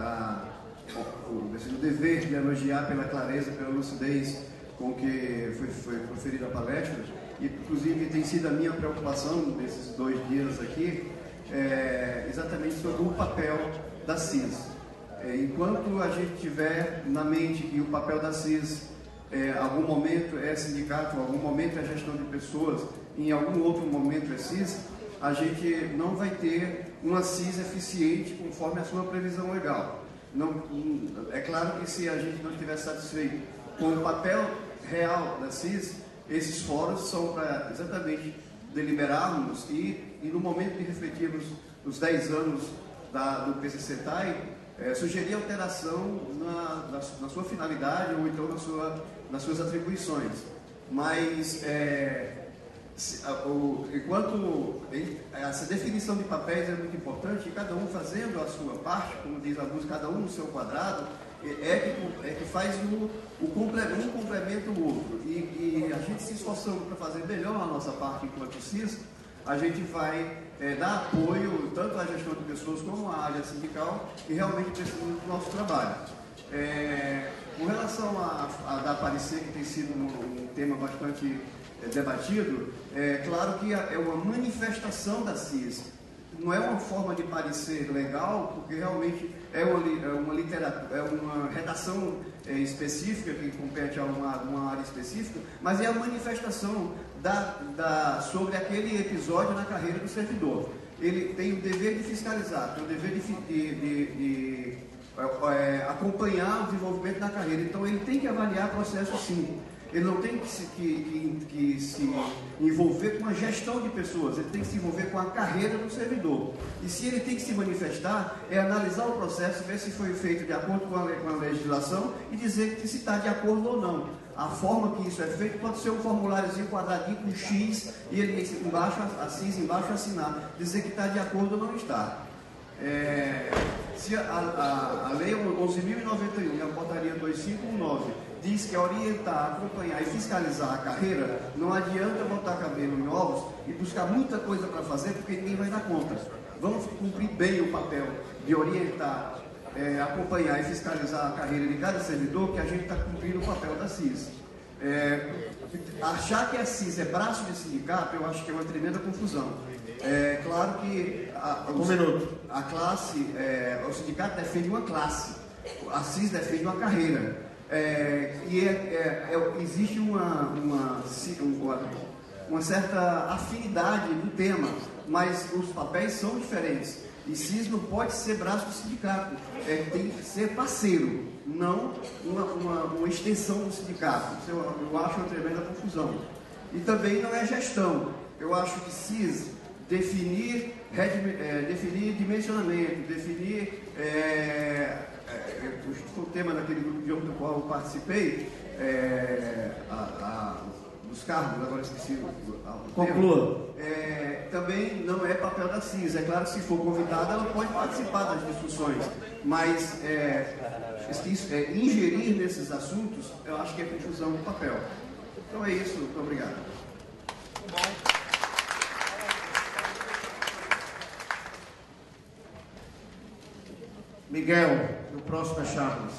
Speaker 10: o dever de elogiar pela clareza, pela lucidez com que foi proferida a palestra, e inclusive tem sido a minha preocupação nesses 2 dias aqui, exatamente sobre o papel da CIS. Enquanto a gente tiver na mente que o papel da CIS, algum momento é sindicato, algum momento é gestão de pessoas, em algum outro momento é CIS, a gente não vai ter uma CIS eficiente conforme a sua previsão legal. Não, é claro que se a gente não estiver satisfeito com o papel real da CIS, esses fóruns são para exatamente deliberarmos e no momento de refletirmos os 10 anos do PCC-TAI, sugerir alteração na sua finalidade ou então nas suas atribuições. Mas, enquanto essa definição de papéis é muito importante, e cada um fazendo a sua parte, como diz a música, cada um no seu quadrado, que faz um complementa o outro. E a gente se esforçando para fazer melhor a nossa parte enquanto CIS, a gente vai dar apoio tanto à gestão de pessoas como à área sindical, que realmente precisa do nosso trabalho. Com relação a dar parecer, que tem sido um tema bastante debatido, claro que é uma manifestação da CIS. Não é uma forma de parecer legal, porque realmente é uma literatura, é uma redação específica que compete a uma área específica, mas é a manifestação sobre aquele episódio na carreira do servidor. Ele tem o dever de fiscalizar, tem o dever de acompanhar o desenvolvimento da carreira. Então ele tem que avaliar o processo sim. Ele não tem que se envolver com a gestão de pessoas, ele tem que se envolver com a carreira do servidor. E se ele tem que se manifestar, é analisar o processo, ver se foi feito de acordo com a legislação e dizer se está de acordo ou não. A forma que isso é feito pode ser um formuláriozinho quadradinho com X e ele embaixo, assim, embaixo assinar, dizer que está de acordo ou não está. Se a Lei 11.091 e a Portaria 2519 diz que orientar, acompanhar e fiscalizar a carreira, não adianta botar cabelo em ovos e buscar muita coisa para fazer, porque ninguém vai dar conta. Vamos cumprir bem o papel de orientar, acompanhar e fiscalizar a carreira de cada servidor, que a gente está cumprindo o papel da CIS. Achar que a CIS é braço de sindicato, eu acho que é uma tremenda confusão. Claro que a classe, o sindicato defende uma classe, a CIS defende uma carreira. Existe uma certa afinidade no tema, mas os papéis são diferentes. E CIS não pode ser braço do sindicato, tem que ser parceiro, não uma extensão do sindicato. Eu acho uma tremenda confusão. E também não é gestão. Eu acho que CIS definir dimensionamento, definir o tema daquele grupo de homem do qual eu participei, dos cargos, agora esqueci o
Speaker 3: Conclua.
Speaker 10: Também não é papel da CIS. É claro que se for convidada, ela pode participar das discussões, mas ingerir nesses assuntos, eu acho que é confusão do papel. Então é isso, muito obrigado.
Speaker 3: Miguel, o próximo é Charles.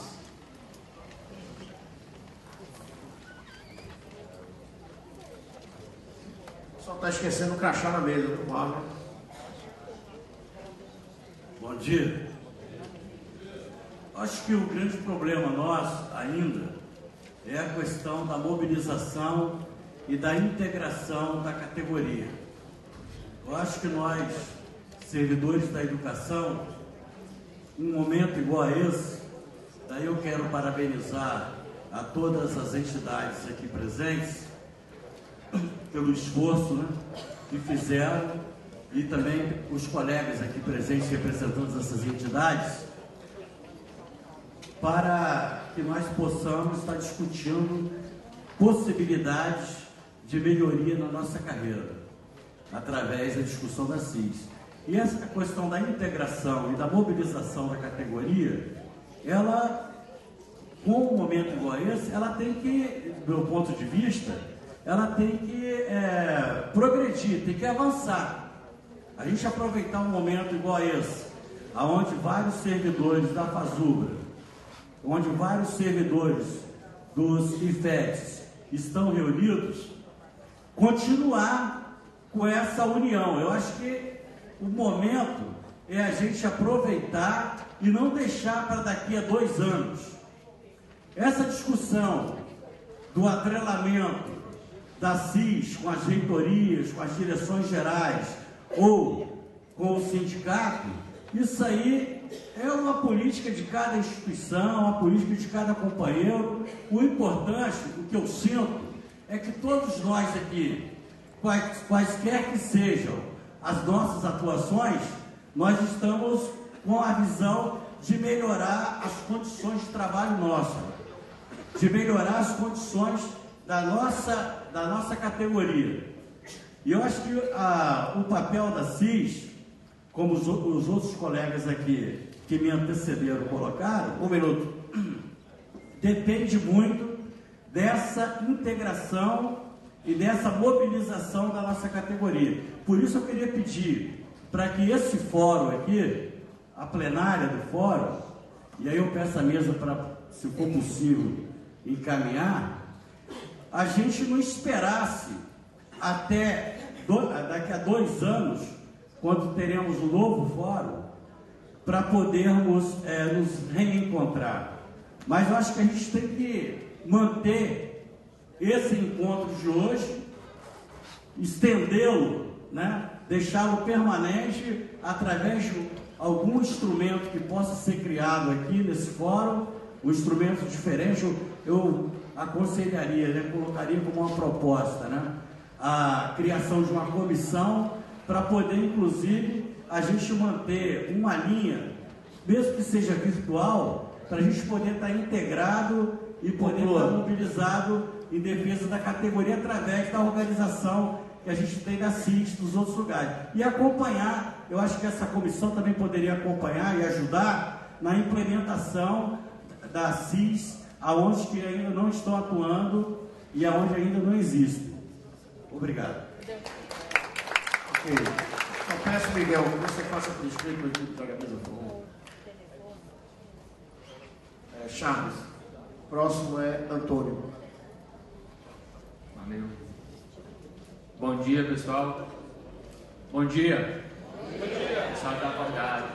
Speaker 3: Só está esquecendo o crachá na mesa, viu, Marlon?
Speaker 11: Bom dia. Acho que o grande problema nosso ainda é a questão da mobilização e da integração da categoria. Eu acho que nós, servidores da educação, um momento igual a esse, daí eu quero parabenizar a todas as entidades aqui presentes pelo esforço, né, que fizeram, e também os colegas aqui presentes representando essas entidades, para que nós possamos estar discutindo possibilidades de melhoria na nossa carreira, através da discussão da CIS. E essa questão da integração e da mobilização da categoria, ela, com um momento igual a esse, ela tem que, do meu ponto de vista, ela tem que progredir, tem que avançar. A gente aproveitar um momento igual a esse, onde vários servidores da FASUBRA, onde vários servidores dos IFETs estão reunidos, continuar com essa união. Eu acho que o momento é a gente aproveitar e não deixar para daqui a 2 anos. Essa discussão do atrelamento da CIS com as reitorias, com as direções gerais ou com o sindicato, isso aí é uma política de cada instituição, uma política de cada companheiro. O importante, o que eu sinto, é que todos nós aqui, quaisquer que sejam as nossas atuações, nós estamos com a visão de melhorar as condições de trabalho nossa, de melhorar as condições da nossa categoria. E eu acho que o papel da CIS, como os outros colegas aqui que me antecederam colocaram, depende muito dessa integração e dessa mobilização da nossa categoria. Por isso eu queria pedir para que esse fórum aqui, a plenária do fórum, e aí eu peço a mesa para, se for possível, encaminhar, a gente não esperasse até daqui a 2 anos, quando teremos um novo fórum, para podermos nos reencontrar. Mas eu acho que a gente tem que manter esse encontro de hoje, estendê-lo, né? Deixá-lo permanente através de algum instrumento que possa ser criado aqui nesse fórum, um instrumento diferente. Eu aconselharia, né? Colocaria como uma proposta, né? A criação de uma comissão para poder, inclusive, a gente manter uma linha, mesmo que seja virtual, para a gente poder estar integrado e poder estar mobilizado em defesa da categoria através da organização que a gente tem da CIS dos outros lugares. E acompanhar, eu acho que essa comissão também poderia acompanhar e ajudar na implementação da CIS, aonde que ainda não estão atuando e aonde ainda não existem. Obrigado.
Speaker 3: Ok. Só peço, Miguel, que você faça por escrito aqui para a mesa, por favor. Charles. Próximo é Antônio.
Speaker 12: Valeu. Bom dia, pessoal. Bom dia. Bom dia. O pessoal está acordado.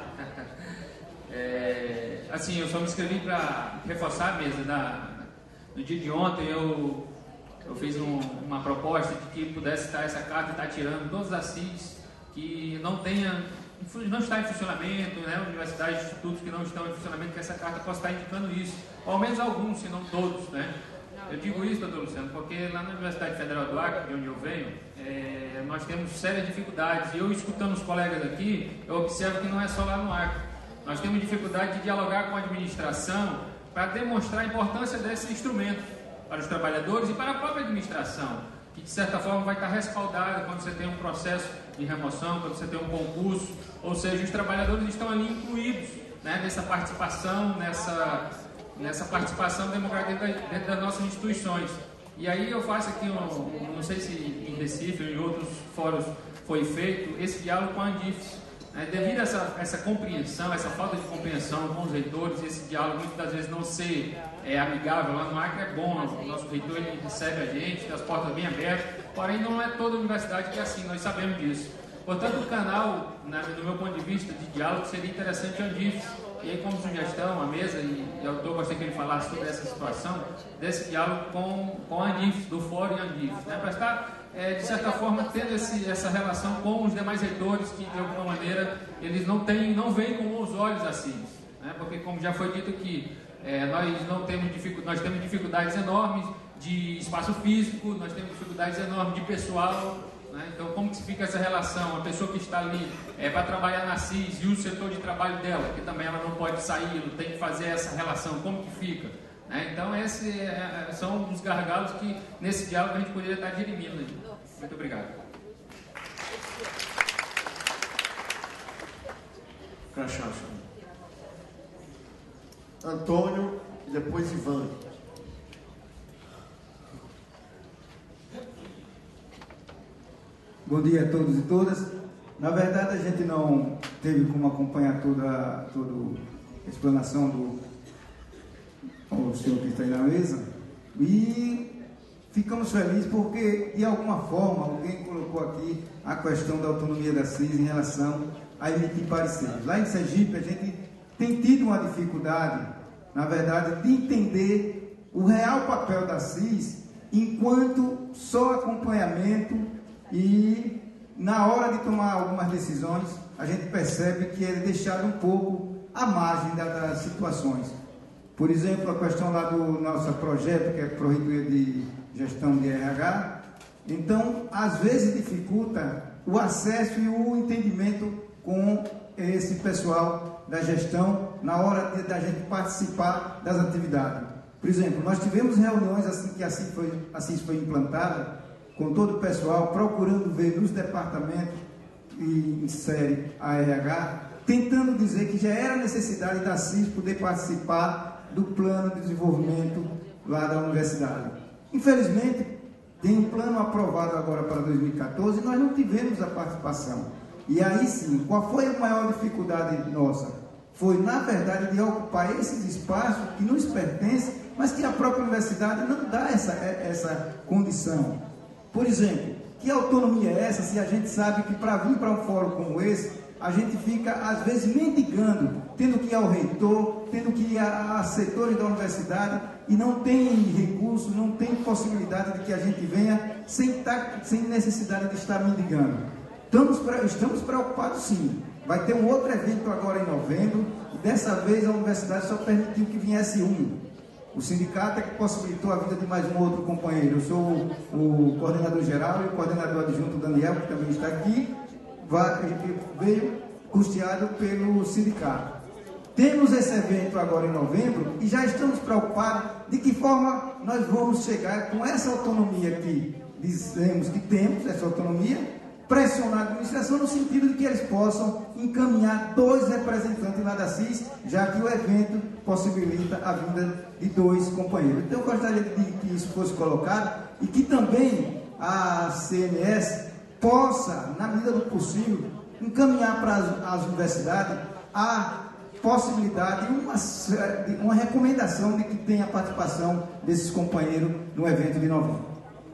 Speaker 12: Assim, eu só me inscrevi para reforçar a mesa. No dia de ontem eu fiz uma proposta de que pudesse estar essa carta, estar tirando todas as CIS que não está em funcionamento, né? Universidades, institutos que não estão em funcionamento, que essa carta possa estar indicando isso, ou ao menos alguns, se não todos, né? Eu digo isso, doutor Luciano, porque lá na Universidade Federal do Acre, de onde eu venho, nós temos sérias dificuldades, e eu escutando os colegas aqui, eu observo que não é só lá no Acre. Nós temos dificuldade de dialogar com a administração para demonstrar a importância desse instrumento para os trabalhadores e para a própria administração, que de certa forma vai estar respaldada quando você tem um processo de remoção, quando você tem um concurso, ou seja, os trabalhadores estão ali incluídos, né, nessa participação, nessa participação democrática dentro das nossas instituições. E aí eu faço aqui, não sei se em Recife ou em outros fóruns foi feito, esse diálogo com a Andifes. Devido a essa compreensão, essa falta de compreensão com os reitores, esse diálogo muitas das vezes não ser amigável, lá no Acre é bom, o nosso reitor ele recebe a gente, tem as portas bem abertas, porém não é toda universidade que é assim, nós sabemos disso. Portanto, o canal, do meu ponto de vista, de diálogo seria interessante a Andifes. E aí, como sugestão, a mesa, e eu gostaria que ele falasse sobre essa situação, desse diálogo com a Andifes, do Fórum e a Andifes, né, para estar, de certa forma, tendo essa relação com os demais reitores que, de alguma maneira, eles não veem com bons olhos a CIS, né, porque, como já foi dito aqui, nós temos dificuldades enormes de espaço físico, nós temos dificuldades enormes de pessoal, né? Então, como que fica essa relação? A pessoa que está ali para trabalhar na CIS e o setor de trabalho dela, que também ela não pode sair, não tem que fazer essa relação, como que fica? Né? Então, esses são os gargalos que nesse diálogo a gente poderia estar dirimindo. Muito obrigado.
Speaker 3: Crachá. Antônio e depois Ivan.
Speaker 13: Bom dia a todos e todas. Na verdade, a gente não teve como acompanhar toda a explanação do senhor que está aí na mesa, e ficamos felizes porque, de alguma forma, alguém colocou aqui a questão da autonomia da CIS em relação a emitir pareceres. Lá em Sergipe, a gente tem tido uma dificuldade, na verdade, de entender o real papel da CIS enquanto só acompanhamento, e na hora de tomar algumas decisões, a gente percebe que é deixado um pouco à margem das situações. Por exemplo, a questão lá do nosso projeto, que é a Proreitoria de Gestão de RH, então, às vezes dificulta o acesso e o entendimento com esse pessoal da gestão na hora da gente participar das atividades. Por exemplo, nós tivemos reuniões assim que assim foi implantada, com todo o pessoal, procurando ver nos departamentos e insere a RH, tentando dizer que já era necessidade da CIS poder participar do plano de desenvolvimento lá da universidade. Infelizmente, tem um plano aprovado agora para 2014 e nós não tivemos a participação. E aí sim, qual foi a maior dificuldade nossa? Foi, na verdade, de ocupar esses espaços que nos pertencem, mas que a própria universidade não dá essa condição. Por exemplo, que autonomia é essa se a gente sabe que para vir para um fórum como esse, a gente fica, às vezes, mendigando, tendo que ir ao reitor, tendo que ir a setores da universidade, e não tem recurso, não tem possibilidade de que a gente venha sem necessidade de estar mendigando. Estamos preocupados sim. Vai ter um outro evento agora em novembro, e dessa vez a universidade só permitiu que viesse um. O sindicato é que possibilitou a vida de mais um outro companheiro. Eu sou o coordenador geral e o coordenador adjunto Daniel, que também está aqui, veio custeado pelo sindicato. Temos esse evento agora em novembro e já estamos preocupados de que forma nós vamos chegar com essa autonomia que dizemos que temos, essa autonomia, pressionar a administração no sentido de que eles possam encaminhar 2 representantes lá da CIS, já que o evento possibilita a vinda de 2 companheiros. Então eu gostaria de que isso fosse colocado e que também a CNS possa, na medida do possível, encaminhar para as universidades a possibilidade de uma recomendação de que tenha a participação desses companheiros no evento de novembro.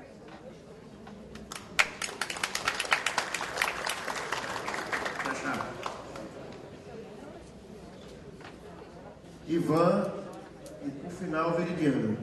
Speaker 3: Ivan e, por final, Veridiano.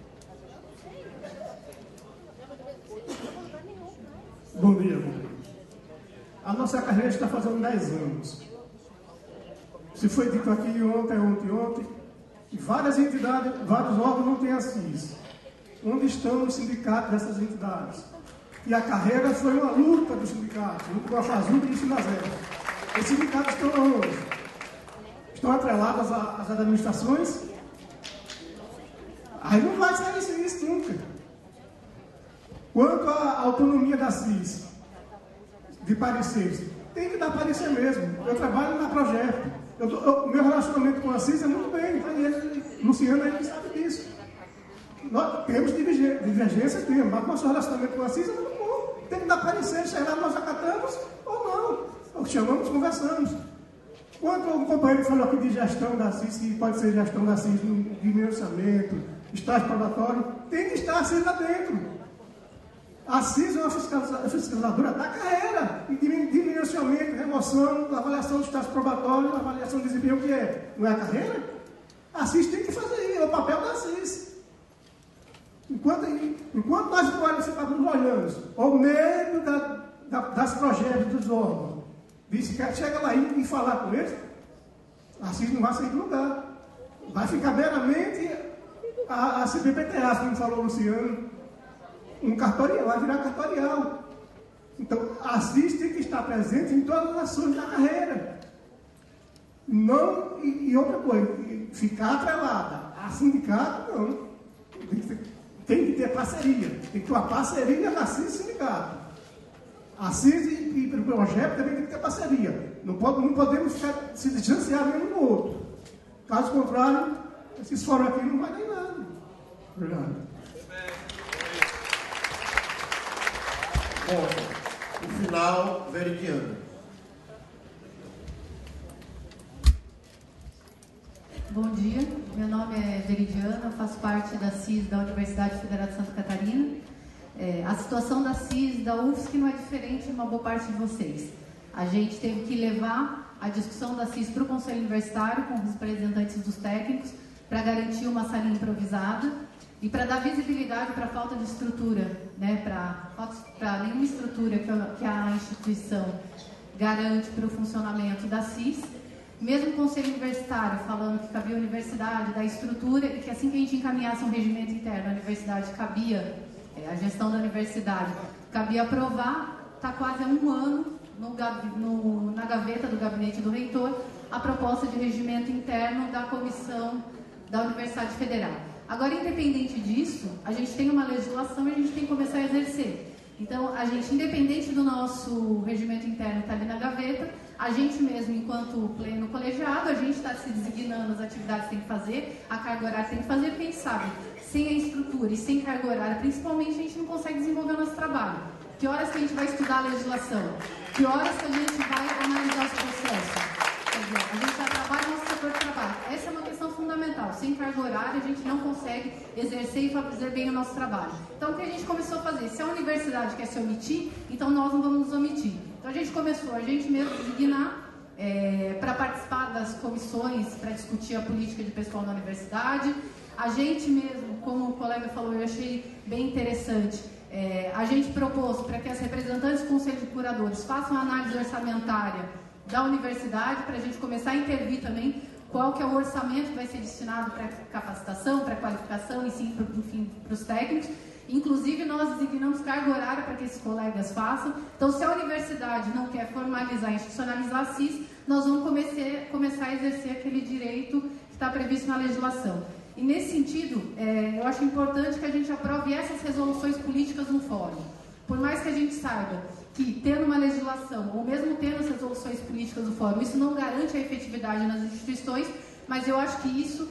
Speaker 14: Bom dia, a nossa carreira está fazendo 10 anos. Se foi dito aqui ontem, que várias entidades, vários órgãos não têm a CIS. Onde estão os sindicatos dessas entidades? E a carreira foi uma luta dos sindicatos, junto com a FASUB e o Sinazé. Os sindicatos estão aonde? Estão atreladas às administrações? Aí não vai sair isso nunca. Quanto à autonomia da CIS, de pareceres, tem que dar parecer mesmo. Eu trabalho na projeto. Meu relacionamento com a CIS é muito bem. Luciano aí sabe disso. Nós temos divergências, mas nosso relacionamento com a CIS é muito bom. Tem que dar parecer, chegar, nós acatamos ou não. Ou chamamos, conversamos. Quanto um companheiro falou aqui de gestão da CIS, que pode ser gestão da CIS de financiamento, estágio probatório, tem que estar a CIS lá dentro. A CIS é uma fiscalizadora da carreira, de financiamento, remoção, avaliação do estágio probatório, avaliação de desempenho, o que é? Não é a carreira? A CIS tem que fazer, é o papel da CIS. Enquanto nós qualificadores olhamos ao meio das projetos dos órgãos, disse que chega lá e falar com eles, a CIS não vai sair do lugar. Vai ficar meramente a CPPTA, como falou o Luciano, um cartorial, vai virar cartorial. Então, a CIS tem que estar presente em todas as ações da carreira. Não, e outra coisa, ficar atrelada a sindicato, não. Tem que ter parceria. Tem que ter uma parceria da CIS e sindicato. A CIS e o projeto também tem que ter parceria. Não podemos ficar se distanciar um do outro. Caso contrário, esses fóruns aqui não vai dar em nada. Obrigado.
Speaker 3: Bom, o final, Veridiano.
Speaker 15: Bom dia, meu nome é Veridiana, eu faço parte da CIS da Universidade Federal de Santa Catarina. A situação da CIS, da UFSC, não é diferente de uma boa parte de vocês. A gente teve que levar a discussão da CIS para o Conselho Universitário com os representantes dos técnicos para garantir uma salinha improvisada e para dar visibilidade para a falta de estrutura, né, para nenhuma estrutura que a instituição garante para o funcionamento da CIS. Mesmo o Conselho Universitário falando que cabia a universidade, da estrutura, e que assim que a gente encaminhasse um regimento interno, a universidade cabia, a gestão da universidade, cabia aprovar, está quase há um ano na gaveta do gabinete do reitor, a proposta de regimento interno da comissão da Universidade Federal. Agora, independente disso, a gente tem uma legislação e a gente tem que começar a exercer. Então, a gente, independente do nosso regimento interno, está ali na gaveta, a gente mesmo, enquanto pleno colegiado, a gente está se designando as atividades que tem que fazer, a carga horária tem que fazer, porque a gente sabe, sem a estrutura e sem carga horária, principalmente, a gente não consegue desenvolver o nosso trabalho. Que horas que a gente vai estudar a legislação? Que horas que a gente vai analisar os processos? Quer dizer, a gente já trabalha no nosso setor de trabalho. Essa é uma questão fundamental. Sem carga horária, a gente não consegue exercer e fazer bem o nosso trabalho. Então, o que a gente começou a fazer? Se a universidade quer se omitir, então nós não vamos nos omitir. Então, a gente começou, a gente mesmo designar para participar das comissões, para discutir a política de pessoal na universidade. A gente mesmo, como o colega falou, eu achei bem interessante, a gente propôs para que as representantes do Conselho de Curadores façam a análise orçamentária da universidade, para a gente começar a intervir também qual que é o orçamento que vai ser destinado para capacitação, para qualificação, enfim, para os técnicos. Inclusive, nós designamos carga horária para que esses colegas façam. Então, se a universidade não quer formalizar e institucionalizar a CIS, nós vamos começar a exercer aquele direito que está previsto na legislação. E, nesse sentido, eu acho importante que a gente aprove essas resoluções políticas no fórum. Por mais que a gente saiba que, tendo uma legislação, ou mesmo tendo as resoluções políticas do fórum, isso não garante a efetividade nas instituições, mas eu acho que isso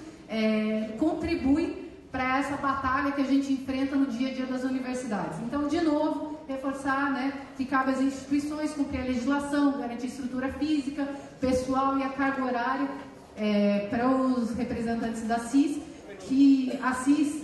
Speaker 15: contribui para essa batalha que a gente enfrenta no dia a dia das universidades. Então, de novo, reforçar, né, que cabe às instituições cumprir a legislação, garantir estrutura física, pessoal e a carga horária para os representantes da CIS, que a CIS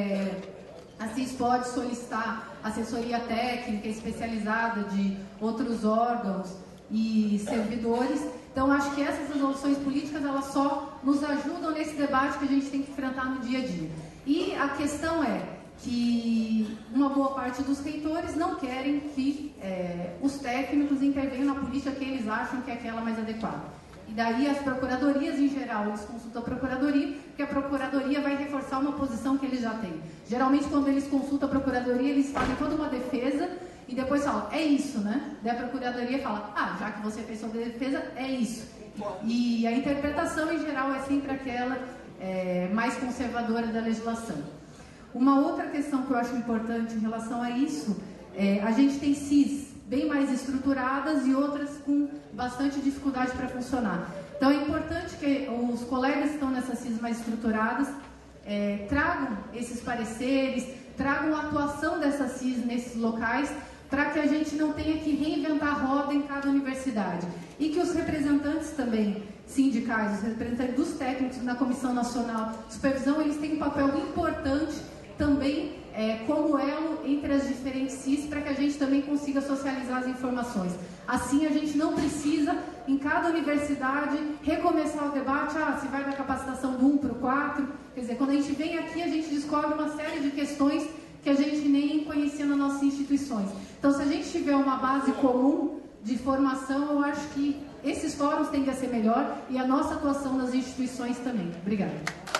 Speaker 15: pode solicitar assessoria técnica especializada de outros órgãos e servidores. Então, acho que essas resoluções políticas, elas só nos ajudam nesse debate que a gente tem que enfrentar no dia a dia. E a questão é que uma boa parte dos reitores não querem que os técnicos intervenham na política que eles acham que é aquela mais adequada. E daí as procuradorias, em geral, eles consultam a procuradoria, porque a procuradoria vai reforçar uma posição que eles já têm. Geralmente, quando eles consultam a procuradoria, eles fazem toda uma defesa e depois falam, é isso, né? Daí a procuradoria fala, já que você fez sua defesa, é isso. E a interpretação, em geral, é sempre aquela mais conservadora da legislação. Uma outra questão que eu acho importante em relação a isso, a gente tem CIS bem mais estruturadas e outras com bastante dificuldade para funcionar. Então, é importante que os colegas que estão nessas CIS mais estruturadas tragam esses pareceres, tragam a atuação dessas CIS nesses locais, para que a gente não tenha que reinventar a roda em cada universidade. E que os representantes também sindicais, os representantes dos técnicos na Comissão Nacional de Supervisão, eles têm um papel importante também como elo entre as diferentes CIS, para que a gente também consiga socializar as informações. Assim, a gente não precisa, em cada universidade, recomeçar o debate, se vai da capacitação do 1 para o 4. Quer dizer, quando a gente vem aqui, a gente descobre uma série de questões que a gente nem conhecia nas nossas instituições. Então, se a gente tiver uma base comum de formação, eu acho que esses fóruns tendem a ser melhor e a nossa atuação nas instituições também. Obrigada.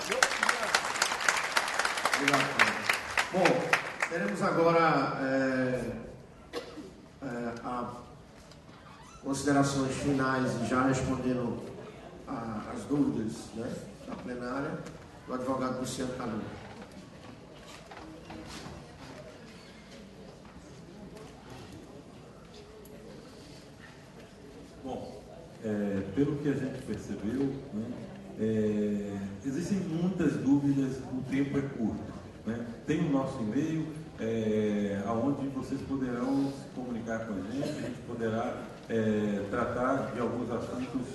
Speaker 3: Obrigado. Bom, teremos agora considerações finais, já respondendo as dúvidas, né, da plenária, do advogado Luciano Calil.
Speaker 2: Bom, pelo que a gente percebeu, né, existem muitas dúvidas, o tempo é curto. Né? Tem o nosso e-mail, onde vocês poderão se comunicar com a gente poderá tratar de alguns assuntos,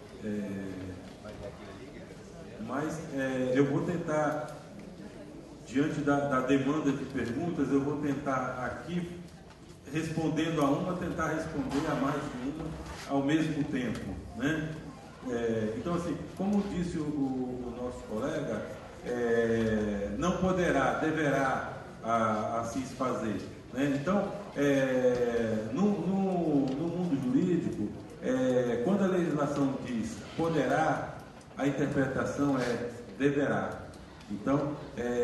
Speaker 2: mas eu vou tentar, diante da demanda de perguntas, eu vou tentar aqui, respondendo a uma, tentar responder a mais de uma ao mesmo tempo. Né? Então, assim, como disse o nosso colega, não poderá, deverá a CIS fazer. Né? Então, no mundo jurídico, quando a legislação diz poderá, a interpretação é deverá. Então,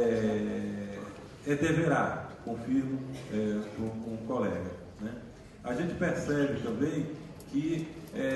Speaker 2: deverá, confirmo com o colega. Né? A gente percebe também que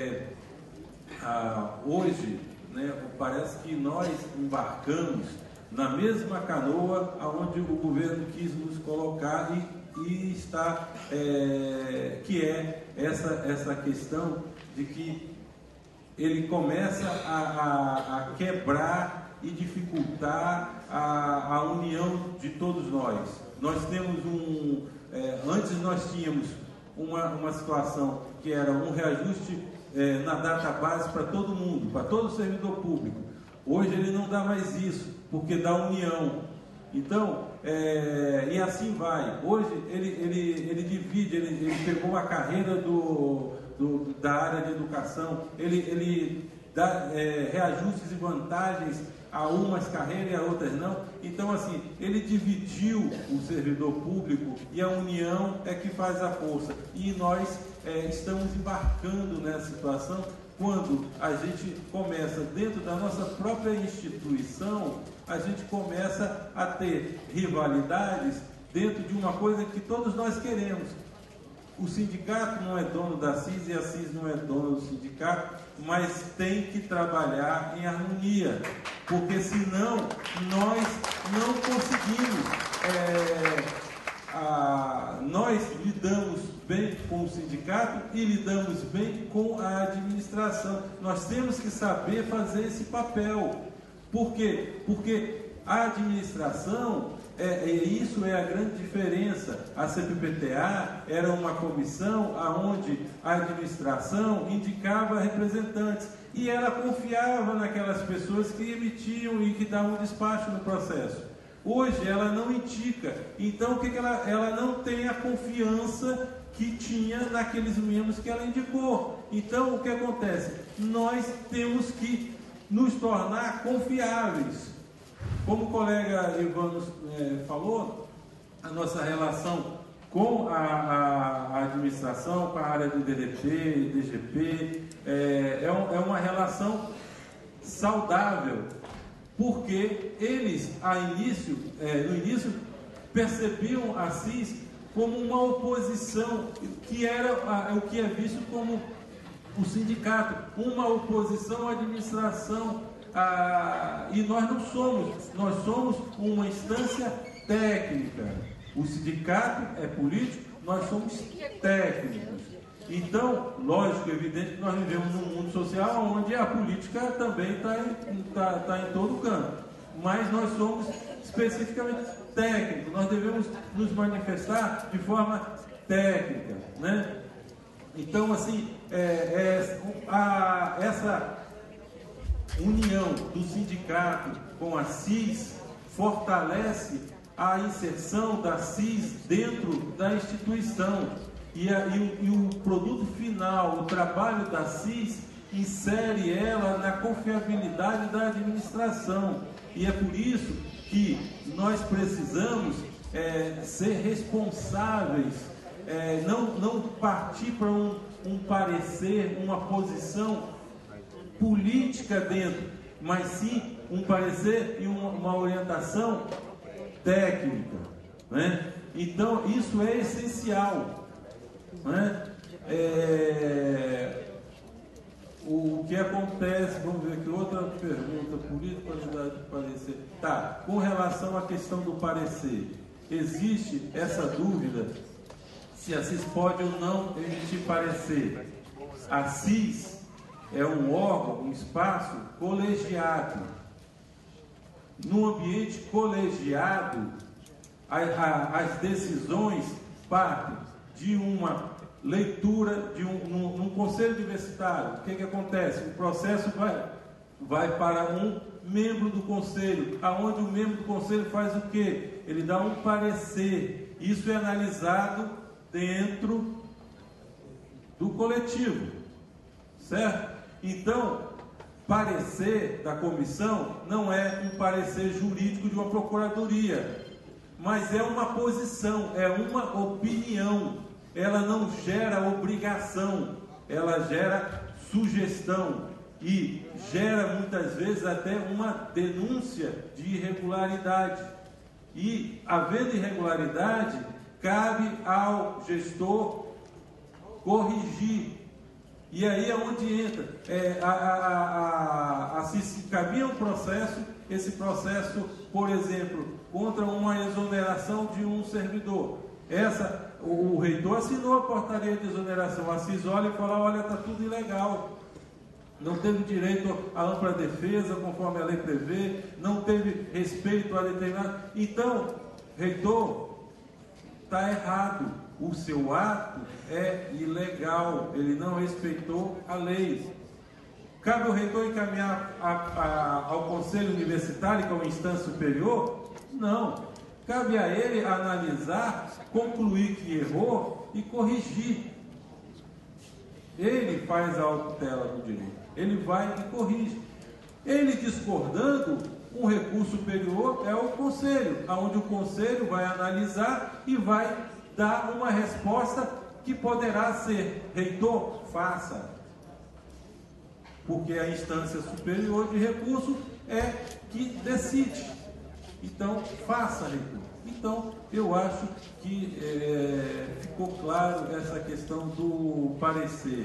Speaker 2: hoje, né, parece que nós embarcamos na mesma canoa aonde o governo quis nos colocar e está, que é essa questão de que ele começa a quebrar e dificultar a união de todos nós. Nós temos antes nós tínhamos uma situação que era um reajuste na data base para todo mundo, para todo servidor público. Hoje ele não dá mais isso, porque dá união. Então, e assim vai. Hoje ele divide, ele pegou uma carreira da área de educação, ele dá reajustes e vantagens a umas carreiras e a outras não. Então, assim, ele dividiu o servidor público e a união é que faz a força. E nós estamos embarcando nessa situação quando a gente começa, dentro da nossa própria instituição, a gente começa a ter rivalidades dentro de uma coisa que todos nós queremos. O sindicato não é dono da CIS e a CIS não é dona do sindicato, mas tem que trabalhar em harmonia, porque senão nós não conseguimos. Nós lidamos bem com o sindicato e lidamos bem com a administração. Nós temos que saber fazer esse papel. Por quê? Porque a administração, isso é a grande diferença. A CPPTA era uma comissão onde a administração indicava representantes e ela confiava naquelas pessoas que emitiam e que davam despacho no processo. Hoje ela não indica, então ela não tem a confiança que tinha naqueles membros que ela indicou. Então o que acontece? Nós temos que nos tornar confiáveis. Como o colega Ivan falou, a nossa relação com a administração, com a área do DDP, DGP, é uma relação saudável, porque eles, no início, percebiam a CIS como uma oposição, que era o que é visto como o sindicato, uma oposição à administração, e nós não somos, nós somos uma instância técnica. O sindicato é político, nós somos técnicos. Então, lógico, evidente que nós vivemos num mundo social onde a política também está em todo canto, mas nós somos especificamente técnicos, nós devemos nos manifestar de forma técnica, né? Então, assim, essa união do sindicato com a CIS fortalece a inserção da CIS dentro da instituição e o produto final, o trabalho da CIS, insere ela na confiabilidade da administração. E é por isso que nós precisamos ser responsáveis, não partir para um parecer, uma posição política dentro, mas sim um parecer e uma orientação técnica, né? Então isso é essencial, né? O que acontece, vamos ver aqui outra pergunta, política, qualidade de parecer. Tá, com relação à questão do parecer, existe essa dúvida se a CIS pode ou não emitir parecer. A CIS é um órgão, um espaço colegiado. No ambiente colegiado, as decisões partem de uma leitura, num conselho universitário. O que acontece? O processo vai para um membro do conselho, aonde o membro do conselho faz o quê? Ele dá um parecer. Isso é analisado dentro do coletivo, certo? Então, parecer da comissão não é um parecer jurídico de uma procuradoria, mas é uma posição, é uma opinião. Ela não gera obrigação, ela gera sugestão e gera muitas vezes até uma denúncia de irregularidade. E, havendo irregularidade, cabe ao gestor corrigir. E aí é onde entra, se encaminha um processo, esse processo, por exemplo, contra uma exoneração de um servidor. O reitor assinou a portaria de exoneração, a CIS olha e fala, olha, está tudo ilegal. Não teve direito à ampla defesa, conforme a lei prevê, não teve respeito a determinado. Então, reitor, está errado. O seu ato é ilegal, ele não respeitou a lei. Cabe ao reitor encaminhar ao conselho universitário, que é uma instância superior? Não. Cabe a ele analisar, concluir que errou e corrigir. Ele faz a autotutela do direito. Ele vai e corrige. Ele discordando, um recurso superior é o conselho, onde o conselho vai analisar e vai dar uma resposta que poderá ser: reitor, faça. Porque a instância superior de recurso é que decide. Então, faça, reitor. Então, eu acho que ficou claro essa questão do parecer.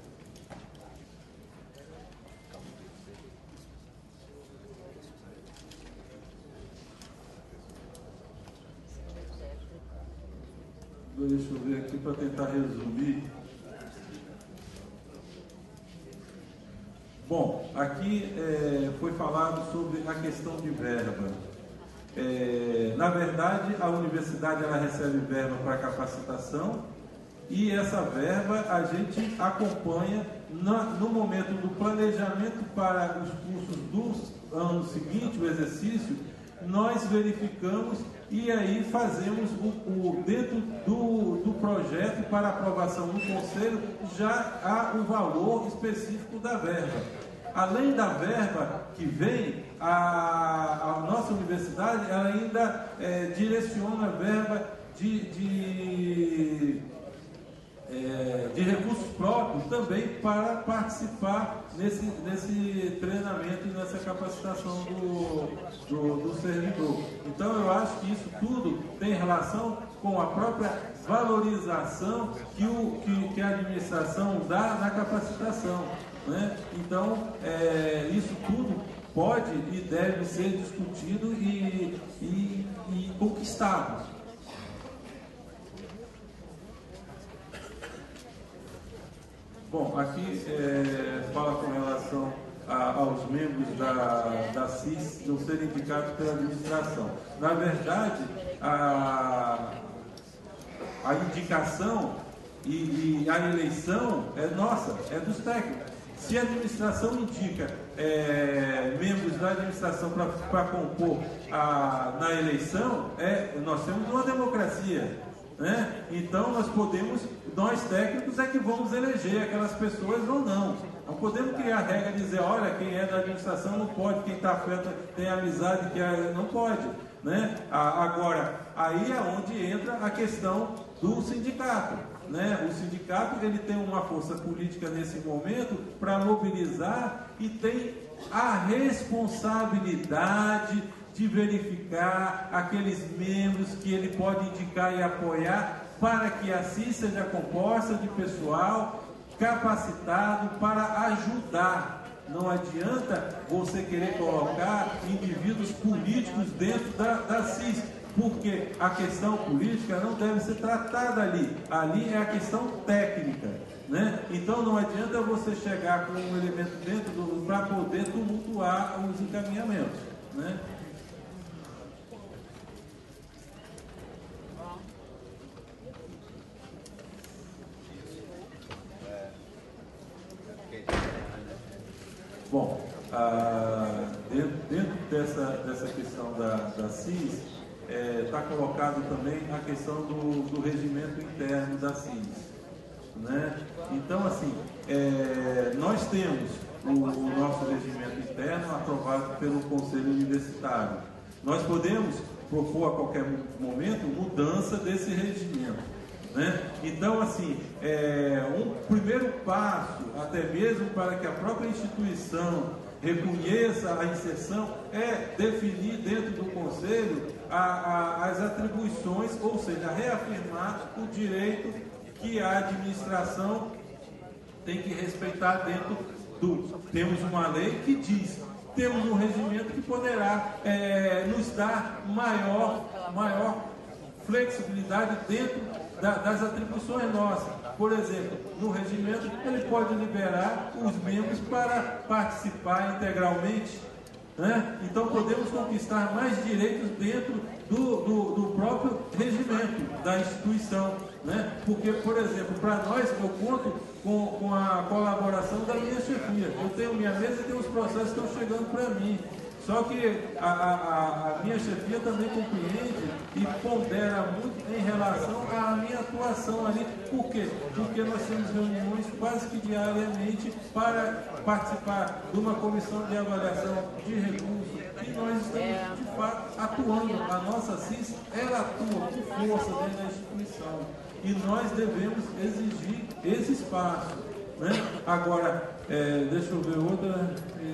Speaker 2: Deixa eu ver aqui para tentar resumir. Bom, aqui foi falado sobre a questão de verba. Na verdade, a universidade ela recebe verba para capacitação e essa verba a gente acompanha no momento do planejamento para os cursos do ano seguinte, o exercício, nós verificamos e aí fazemos dentro do projeto para aprovação do conselho, já há o valor específico da verba. Além da verba que vem, a nossa universidade ela ainda direciona a verba de recursos próprios também para participar nesse treinamento e nessa capacitação do servidor. Então eu acho que isso tudo tem relação com a própria valorização que a administração dá na capacitação, né? Então isso tudo pode e deve ser discutido e conquistado. Bom, aqui fala com relação aos membros da CIS não serem indicados pela administração. Na verdade, a indicação e a eleição é nossa, é dos técnicos. Se a administração indica membros da administração para compor na eleição, nós temos uma democracia, né? Então nós técnicos é que vamos eleger aquelas pessoas ou não. Não podemos criar regra e dizer, olha, quem é da administração não pode, quem está afeto tem amizade, não pode, né? Agora, aí é onde entra a questão do sindicato, né? O sindicato ele tem uma força política nesse momento para mobilizar e tem a responsabilidade de verificar aqueles membros que ele pode indicar e apoiar para que a CIS seja composta de pessoal capacitado para ajudar. Não adianta você querer colocar indivíduos políticos dentro da CIS, porque a questão política não deve ser tratada ali. Ali é a questão técnica. né? Então não adianta você chegar com um elemento dentro para poder tumultuar os encaminhamentos, né? Bom, dentro dessa questão da CIS, está colocado também a questão do regimento interno da CIS, né? Então, assim, nós temos o nosso regimento interno aprovado pelo Conselho Universitário. Nós podemos propor a qualquer momento mudança desse regimento, né? Então, assim, um primeiro passo, até mesmo para que a própria instituição reconheça a inserção, é definir dentro do Conselho as atribuições, ou seja, reafirmar o direito que a administração tem que respeitar dentro do... Temos uma lei que diz, temos um regimento que poderá nos dar maior flexibilidade dentro das atribuições nossas. Por exemplo, no regimento, ele pode liberar os membros para participar integralmente, né? Então podemos conquistar mais direitos dentro do próprio regimento da instituição, né? Porque, por exemplo, para nós, eu conto com a colaboração da minha chefia. Eu tenho minha mesa e tenho os processos que estão chegando para mim. Só que a minha chefia também compreende e pondera muito em relação à minha atuação ali. Por quê? Porque nós temos reuniões quase que diariamente para participar de uma comissão de avaliação de recursos e nós estamos, de fato, atuando. A nossa CIS, ela atua com força dentro da instituição e nós devemos exigir esse espaço, né? Agora, deixa eu ver outra...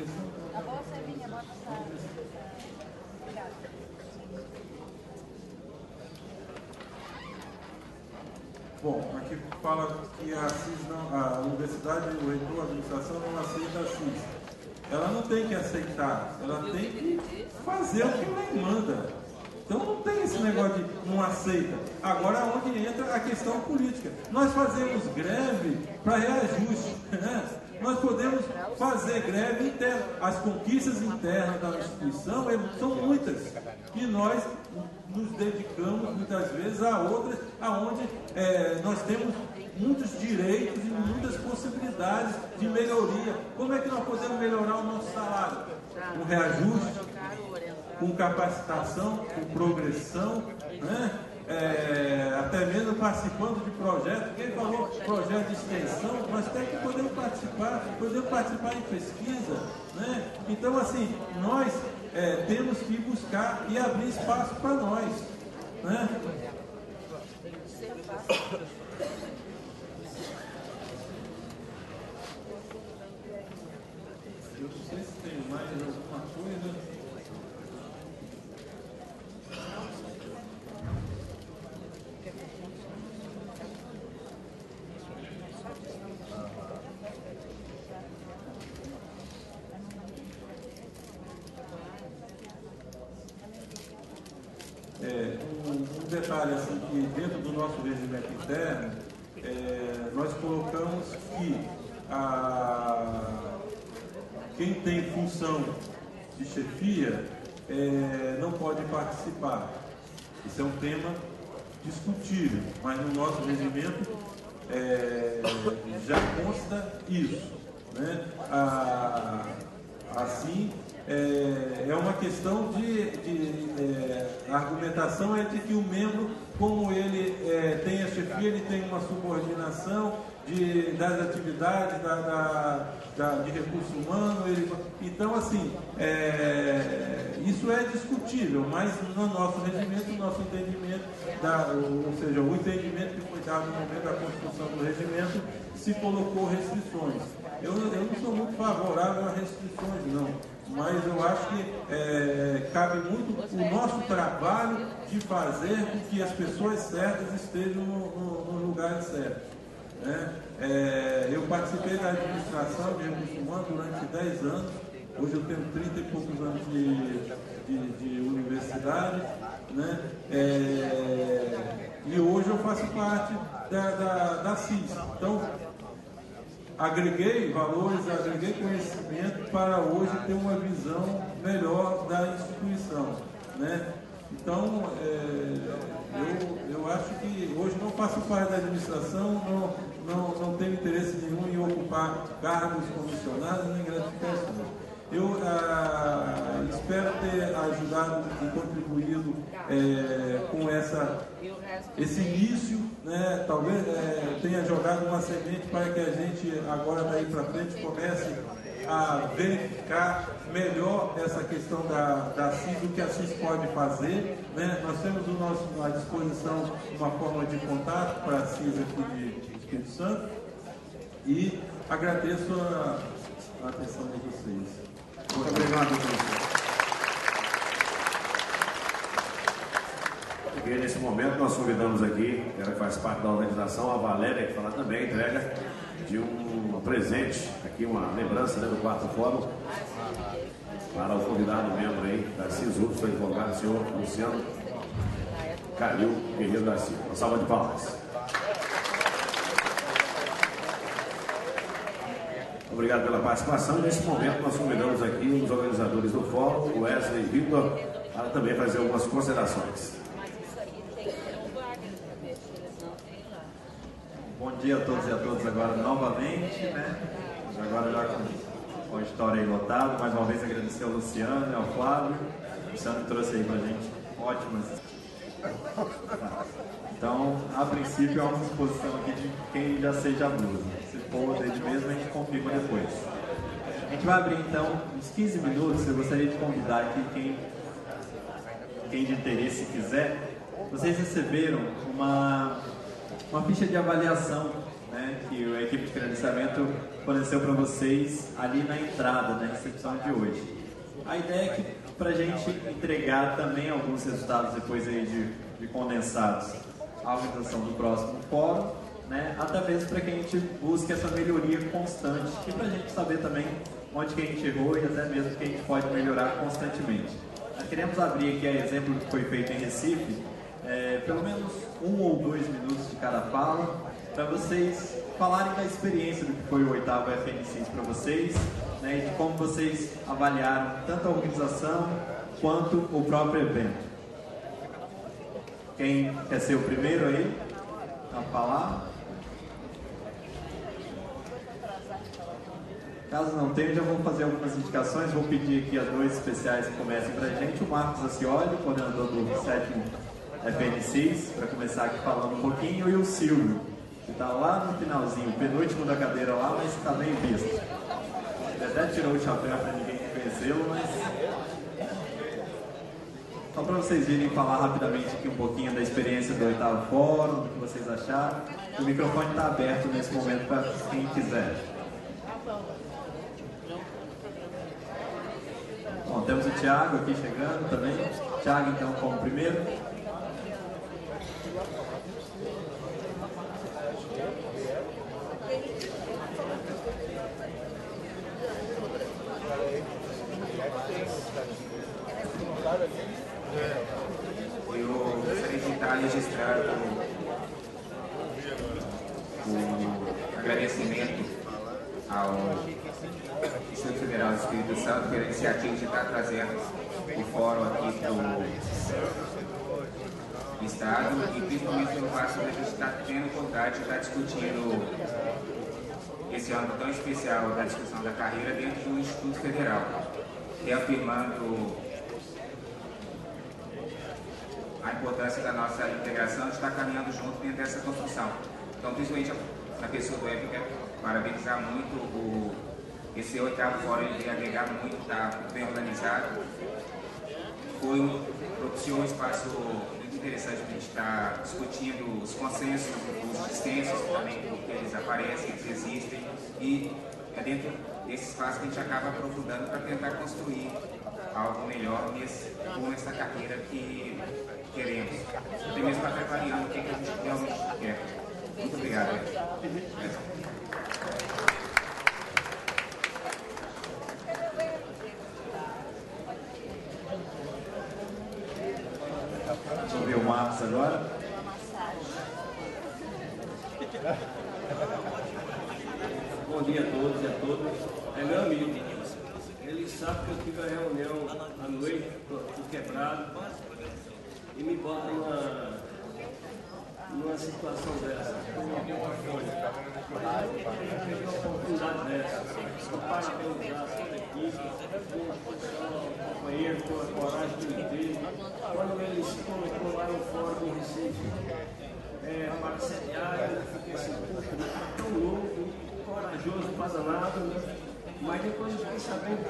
Speaker 2: Bom, aqui fala que a universidade, o reitor, a administração não aceita a CIS. Ela não tem que aceitar, ela tem que fazer o que a lei manda. Então não tem esse negócio de não aceita. Agora onde entra a questão política. Nós fazemos greve para reajuste, né? Nós podemos fazer greve interna. As conquistas internas da instituição são muitas. E nós nos dedicamos muitas vezes a outras, aonde nós temos muitos direitos e muitas possibilidades de melhoria. Como é que nós podemos melhorar o nosso salário? Com reajuste, com capacitação, com progressão, né? Até mesmo participando de projetos. Quem falou projeto de extensão, nós temos que podemos participar em pesquisa, né? Então, assim, nós temos que buscar e abrir espaço para nós, né? Eu não sei se tem mais alguma coisa. Um detalhe assim, que dentro do nosso regimento interno, nós colocamos que quem tem função de chefia não pode participar. Isso é um tema discutível, mas no nosso regimento já consta isso, né? Assim, é uma questão a argumentação é de que o membro, como ele tem a chefia, ele tem uma subordinação das atividades de recurso humano. Então, assim, isso é discutível, mas no nosso regimento, o nosso entendimento, ou seja, o entendimento que foi dado no momento da construção do regimento, se colocou restrições. Eu não sou muito favorável a restrições, não. Mas eu acho que cabe muito o nosso trabalho de fazer com que as pessoas certas estejam no lugar certo, né? Eu participei da administração de recursos humanos durante 10 anos, hoje eu tenho 30 e poucos anos de universidade, né? E hoje eu faço parte da CIS. Então, agreguei valores, agreguei conhecimento para hoje ter uma visão melhor da instituição, né? Então, eu acho que hoje não faço parte da administração, não tenho interesse nenhum em ocupar cargos comissionados nem gratificações. Eu espero ter ajudado e contribuído com esse início, né? Talvez tenha jogado uma semente para que a gente agora daí para frente comece a verificar melhor essa questão da CIS, o que a CIS pode fazer, né? Nós temos à disposição uma forma de contato para a CIS aqui de Espírito Santo e agradeço a atenção de vocês.
Speaker 3: Muito obrigado, professor.
Speaker 8: E nesse momento nós convidamos aqui, ela que faz parte da organização, a Valéria, que fala também a entrega de um presente, aqui uma lembrança, né, do quarto fórum, para o convidado membro aí da CISUPS, o advogado, o senhor Luciano Calil Guerreiro da Silva. Uma salva de palmas. Obrigado pela participação. Nesse momento nós convidamos aqui os organizadores do fórum, o Wesley e Vitor, para também fazer algumas considerações.
Speaker 1: Bom dia a todos e a todas agora novamente, né? Agora já com a história aí lotada. Mais uma vez agradecer ao Luciano e ao Flávio. O Luciano trouxe aí pra gente ótimas. Então, a princípio, há uma exposição aqui de quem já seja a blusa. Se for dele mesmo, a gente confirma depois. A gente vai abrir então uns 15 minutos. Eu gostaria de convidar aqui quem de interesse quiser. Vocês receberam uma ficha de avaliação, né, que a equipe de credenciamento forneceu para vocês ali na entrada, na recepção de hoje. A ideia é que para a gente entregar também alguns resultados depois aí de condensados à organização do próximo fórum, né, até mesmo para que a gente busque essa melhoria constante e para a gente saber também onde que a gente errou e até mesmo que a gente pode melhorar constantemente. Nós queremos abrir aqui a exemplo do que foi feito em Recife, pelo menos 1 ou 2 minutos de cada fala, para vocês falarem da experiência do que foi o 8º FNCIS para vocês, né, e de como vocês avaliaram tanto a organização quanto o próprio evento. Quem quer ser o primeiro aí a falar? Caso não tenha, já vou fazer algumas indicações. Vou pedir aqui a 2 especiais que comecem para a gente. O Marcos Acioli, coordenador do 7º FNCIS, para começar aqui falando um pouquinho, e o Silvio, que está lá no finalzinho, penúltimo da cadeira lá, mas está bem visto. Ele até tirou o chapéu para ninguém conhecê-lo, mas só para vocês virem falar rapidamente aqui um pouquinho da experiência do 8º Fórum, do que vocês acharam. O microfone está aberto nesse momento para quem quiser. Bom, temos o Thiago aqui chegando também. Thiago, então, como primeiro.
Speaker 16: Eu gostaria de estar registrado o agradecimento ao Instituto Federal do Espírito Santo pela iniciativa de estar trazendo o fórum aqui para o Estado e principalmente pelo fato de a gente estar tendo vontade de estar discutindo esse ano tão especial da discussão da carreira dentro do Instituto Federal, reafirmando a importância da nossa integração, de estar caminhando junto dentro dessa construção. Então, principalmente na pessoa do EPI, eu quero parabenizar muito esse 8º fórum, ele veio agregar muito, está bem organizado. Propiciou um espaço muito interessante para a gente estar discutindo os consensos, os dissensos também, porque eles aparecem, eles existem, e é dentro desse espaço que a gente acaba aprofundando para tentar construir algo melhor com essa carreira que queremos, até mesmo para estar variando o que a gente realmente quer. Muito obrigado.
Speaker 1: Deixa eu ver o Marcos agora.
Speaker 17: bom dia a todos e a todas. É meu amigo. Ele sabe que eu tive a reunião à noite, estou quebrado, e me bota numa situação dessa. Uma oportunidade dessa. Eu parabenizar toda a equipe, o companheiro, pela coragem que ele teve. Quando ele se colocou lá no fórum de Recife, para sediar, eu fiquei assim, tão louco, corajoso, pasanado, né? Mas depois eu fiquei sabendo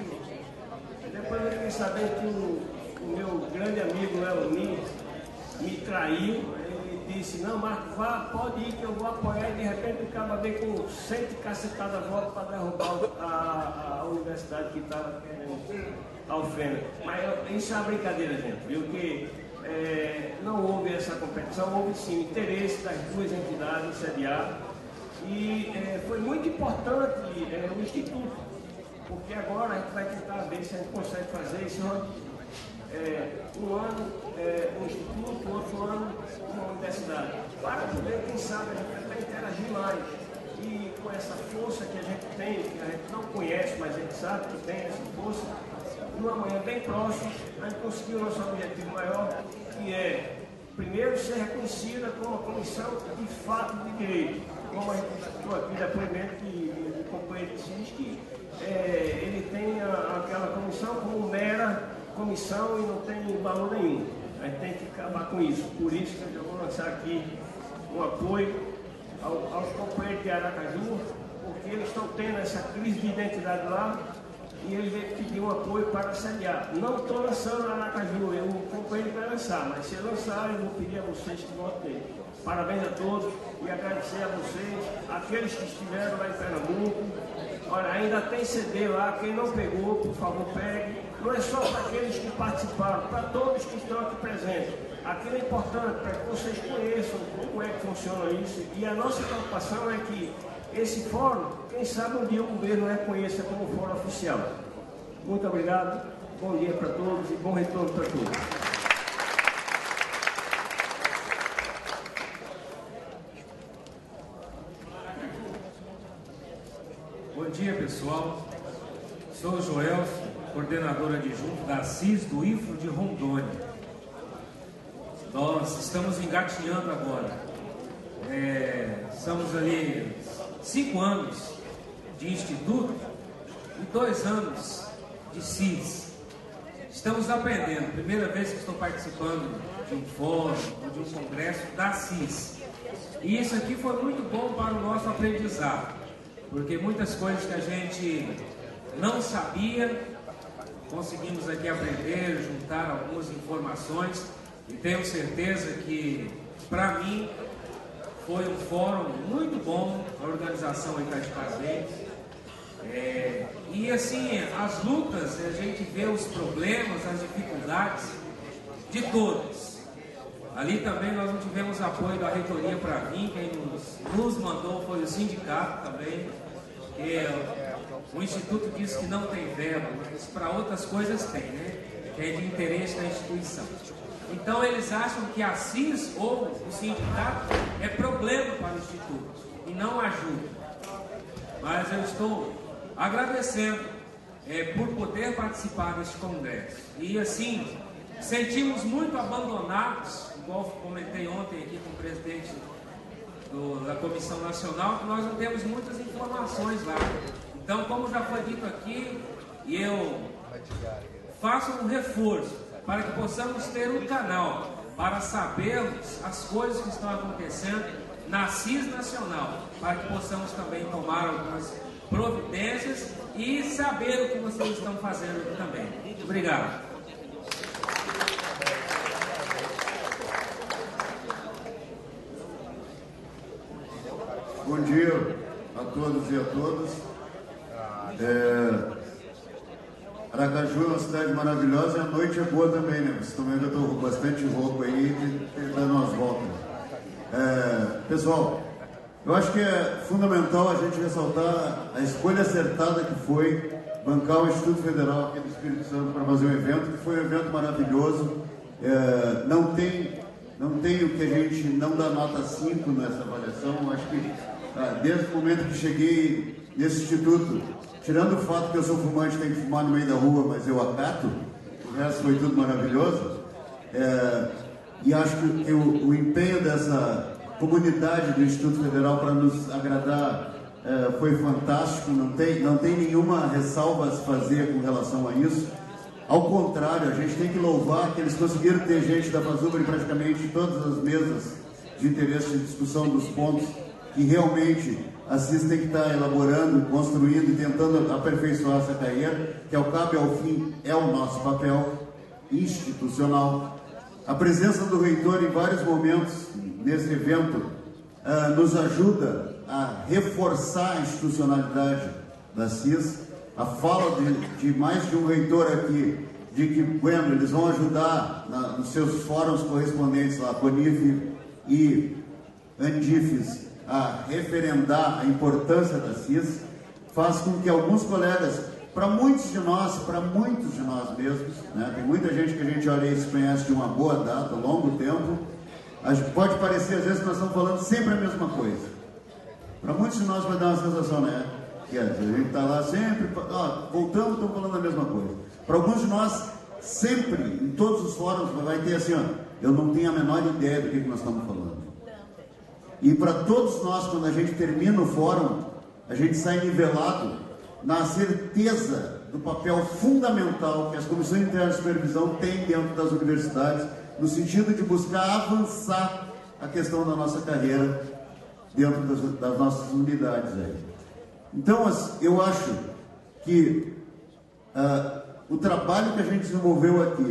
Speaker 17: que o meu grande amigo Leonin me traiu. Ele disse, não, Marco, vá, pode ir que eu vou apoiar, e de repente o cara veio com 100 cacetadas volta para derrubar a universidade que estava querendo a Alfena. Mas isso é uma brincadeira, gente, viu? Que não houve essa competição, houve sim interesse das duas entidades sediadas. E foi muito importante o Instituto, porque agora a gente vai tentar ver se a gente consegue fazer esse rodízio. Um ano um instituto, outro ano uma universidade, para poder, quem sabe, a gente até interagir mais. E com essa força que a gente tem, que a gente não conhece, mas a gente sabe que tem essa força, numa manhã bem próxima, a gente conseguiu o nosso objetivo maior, que é, primeiro, ser reconhecida como uma comissão de fato de direito. Como a gente estou aqui, depoimento de companheiro de CIS, que ele tem aquela comissão como mera comissão e não tem valor nenhum. A gente tem que acabar com isso. Por isso que eu vou lançar aqui um apoio aos companheiros de Aracaju, porque eles estão tendo essa crise de identidade lá e eles pediram um apoio para sediar. Não estou lançando Aracaju, o companheiro vai lançar, mas se lançar, eu vou pedir a vocês que votem. Parabéns a todos e agradecer a vocês, aqueles que estiveram lá em Pernambuco. Olha, ainda tem CD lá, quem não pegou, por favor, pegue. Não é só para aqueles que participaram, para todos que estão aqui presentes. Aquilo é importante para que vocês conheçam como é que funciona isso. E a nossa preocupação é que esse fórum, quem sabe um dia o governo reconheça como fórum oficial. Muito obrigado, bom dia para todos e bom retorno para todos.
Speaker 18: Bom dia, pessoal. Sou o Joelson, coordenador adjunto da CIS do IFRO de Rondônia. Nós estamos engatinhando agora. Estamos ali 5 anos de instituto e 2 anos de CIS. Estamos aprendendo. Primeira vez que estou participando de um fórum ou de um congresso da CIS. E isso aqui foi muito bom para o nosso aprendizado, porque muitas coisas que a gente não sabia, conseguimos aqui aprender, juntar algumas informações, e tenho certeza que, para mim, foi um fórum muito bom, a organização está de parabéns. E assim, as lutas, a gente vê os problemas, as dificuldades de todos. Ali também nós não tivemos apoio da reitoria para vir, quem nos mandou foi o sindicato também, que o Instituto disse que não tem verba, mas para outras coisas tem, né? Que é de interesse da instituição. Então eles acham que a CIS ou o sindicato é problema para o Instituto e não ajuda. Mas eu estou agradecendo por poder participar deste congresso. E assim, sentimos muito abandonados, igual comentei ontem aqui com o presidente da Comissão Nacional, que nós não temos muitas informações lá. Então, como já foi dito aqui, eu faço um reforço para que possamos ter um canal para sabermos as coisas que estão acontecendo na CIS Nacional, para que possamos também tomar algumas providências e saber o que vocês estão fazendo aqui também. Obrigado.
Speaker 19: Bom dia a todos e a todas. Aracaju é uma cidade maravilhosa e a noite é boa também, né? Vocês estão vendo que eu estou bastante rouco aí, dando umas voltas. Pessoal, eu acho que é fundamental a gente ressaltar a escolha acertada que foi bancar o Instituto Federal aqui do Espírito Santo para fazer um evento, que foi um evento maravilhoso. Não tem o que a gente não dá nota 5 nessa avaliação. Eu acho que desde o momento que cheguei nesse instituto, tirando o fato que eu sou fumante, tenho que fumar no meio da rua, mas eu acato, o resto foi tudo maravilhoso, e acho que o empenho dessa comunidade do Instituto Federal para nos agradar foi fantástico, não tem nenhuma ressalva a se fazer com relação a isso. Ao contrário, a gente tem que louvar que eles conseguiram ter gente da FASUBRA em praticamente todas as mesas de interesse de discussão dos pontos que realmente a CIS tem que estar elaborando, construindo e tentando aperfeiçoar essa carreira, que ao cabo e ao fim é o nosso papel institucional. A presença do reitor em vários momentos nesse evento nos ajuda a reforçar a institucionalidade da CIS. A fala de mais de um reitor aqui, de que, bueno, eles vão ajudar nos seus fóruns correspondentes lá, CONIF e ANDIFES, a referendar a importância da CIS, faz com que alguns colegas, para muitos de nós mesmos, né, tem muita gente que a gente olha e se conhece de uma boa data, longo tempo, pode parecer às vezes que nós estamos falando sempre a mesma coisa. Para muitos de nós vai dar uma sensação, né? Que a gente está lá sempre, voltando, estamos falando a mesma coisa. Para alguns de nós, sempre, em todos os fóruns, vai ter assim, eu não tenho a menor ideia do que nós estamos falando. E para todos nós, quando a gente termina o fórum, a gente sai nivelado na certeza do papel fundamental que as comissões internas de supervisão têm dentro das universidades, no sentido de buscar avançar a questão da nossa carreira dentro das nossas unidades aí. Então, eu acho que o trabalho que a gente desenvolveu aqui,